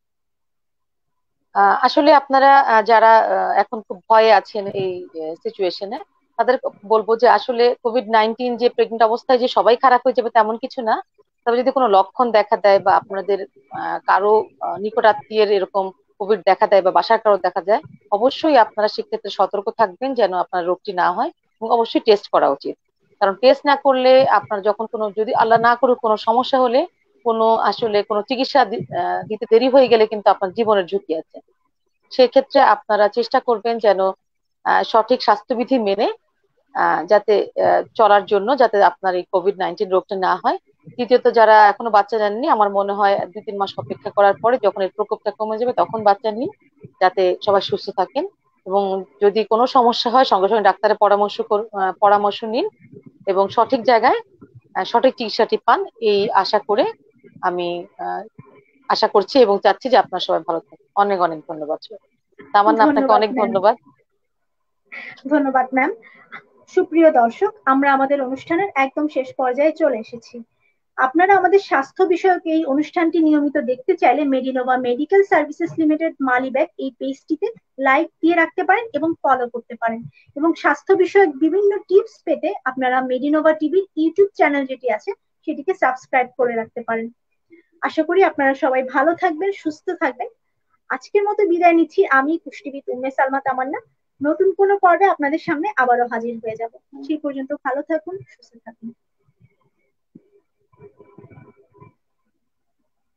আসলে আপনারা যারা এখন খুব ভয়ে আছেন এই সিচুয়েশনে, তাদের বলবো যে আসলে কোভিড-19 যে প্রেগনেন্ট অবস্থায় যে সবাই খারাপ হয়ে যাবে তেমন কিছু না। তবে যদি কোনো লক্ষণ দেখা দেয় বা আপনাদের কারো নিকট আত্মীয়ের এরকম কোভিড দেখা দেয় বা বাসার কারো দেখা যায়, অবশ্যই আপনারা সেক্ষেত্রে সতর্ক থাকবেন যেন আপনার রোগটি না হয়। এবং অবশ্যই টেস্ট করা উচিত, কারণ টেস্ট না করলে আপনার যখন কোনো, যদি আল্লাহ না করুক কোনো সমস্যা হলে, কোনো আসলে কোনো চিকিৎসা দিতে দেরি হয়ে গেলে কিন্তু আপনার জীবনের ঝুঁকি আছে। সেক্ষেত্রে আপনারা চেষ্টা করবেন যেন সঠিক স্বাস্থ্যবিধি মেনে যাতে চলার জন্য, যাতে আপনার এই কোভিড-19 রোগটা না হয়। দ্বিতীয়ত যারা এখনো বাচ্চা নেননি, আমার মনে হয় 2-3 মাস অপেক্ষা করার পরে যখন এর প্রকোপটা কমে যাবে তখন বাচ্চা নিন, যাতে সবাই সুস্থ থাকেন। এবং যদি কোনো সমস্যা হয় সঙ্গে সঙ্গে ডাক্তারের পরামর্শ নিন এবং সঠিক জায়গায় সঠিক চিকিৎসাটি পান, এই আশা করে আমি আহ, আশা করছি এবং চাচ্ছি যে আপনার সবাই ভালো থাকুন। অনেক অনেক ধন্যবাদ। তামান্না, আপনাকে ধন্যবাদ অনেক ম্যাম। ধন্যবাদ। ধন্যবাদ ম্যাম। সুপ্রিয় দর্শক, আমরা আমাদের অনুষ্ঠানের একদম শেষ পর্যায়ে চলে এসেছি। আপনারা আমাদের স্বাস্থ্য বিষয়ক এই অনুষ্ঠানটি নিয়মিত দেখতে চাইলে Medinova medical services limited Malibagh এই পেজটিতে লাইক দিয়ে রাখতে পারেন এবং ফলো করতে পারেন। এবং স্বাস্থ্য বিষয়ক বিভিন্ন টিপস পেতে আপনারা মেডিনোভা টিভির ইউটিউব চ্যানেল যেটি আছে সেটিকে সাবস্ক্রাইব করে রাখতে পারেন। আশা করি আপনারা সবাই ভালো থাকবেন, সুস্থ থাকবেন। আজকের মতো বিদায় নিচ্ছি। আমি পুষ্টিবিদ উম্মে সালমা তামান্না। নতুন কোনো পর্বে আপনাদের সামনে আবারও হাজির হয়ে যাব। সেই পর্যন্ত ভালো থাকুন, সুস্থ থাকুন।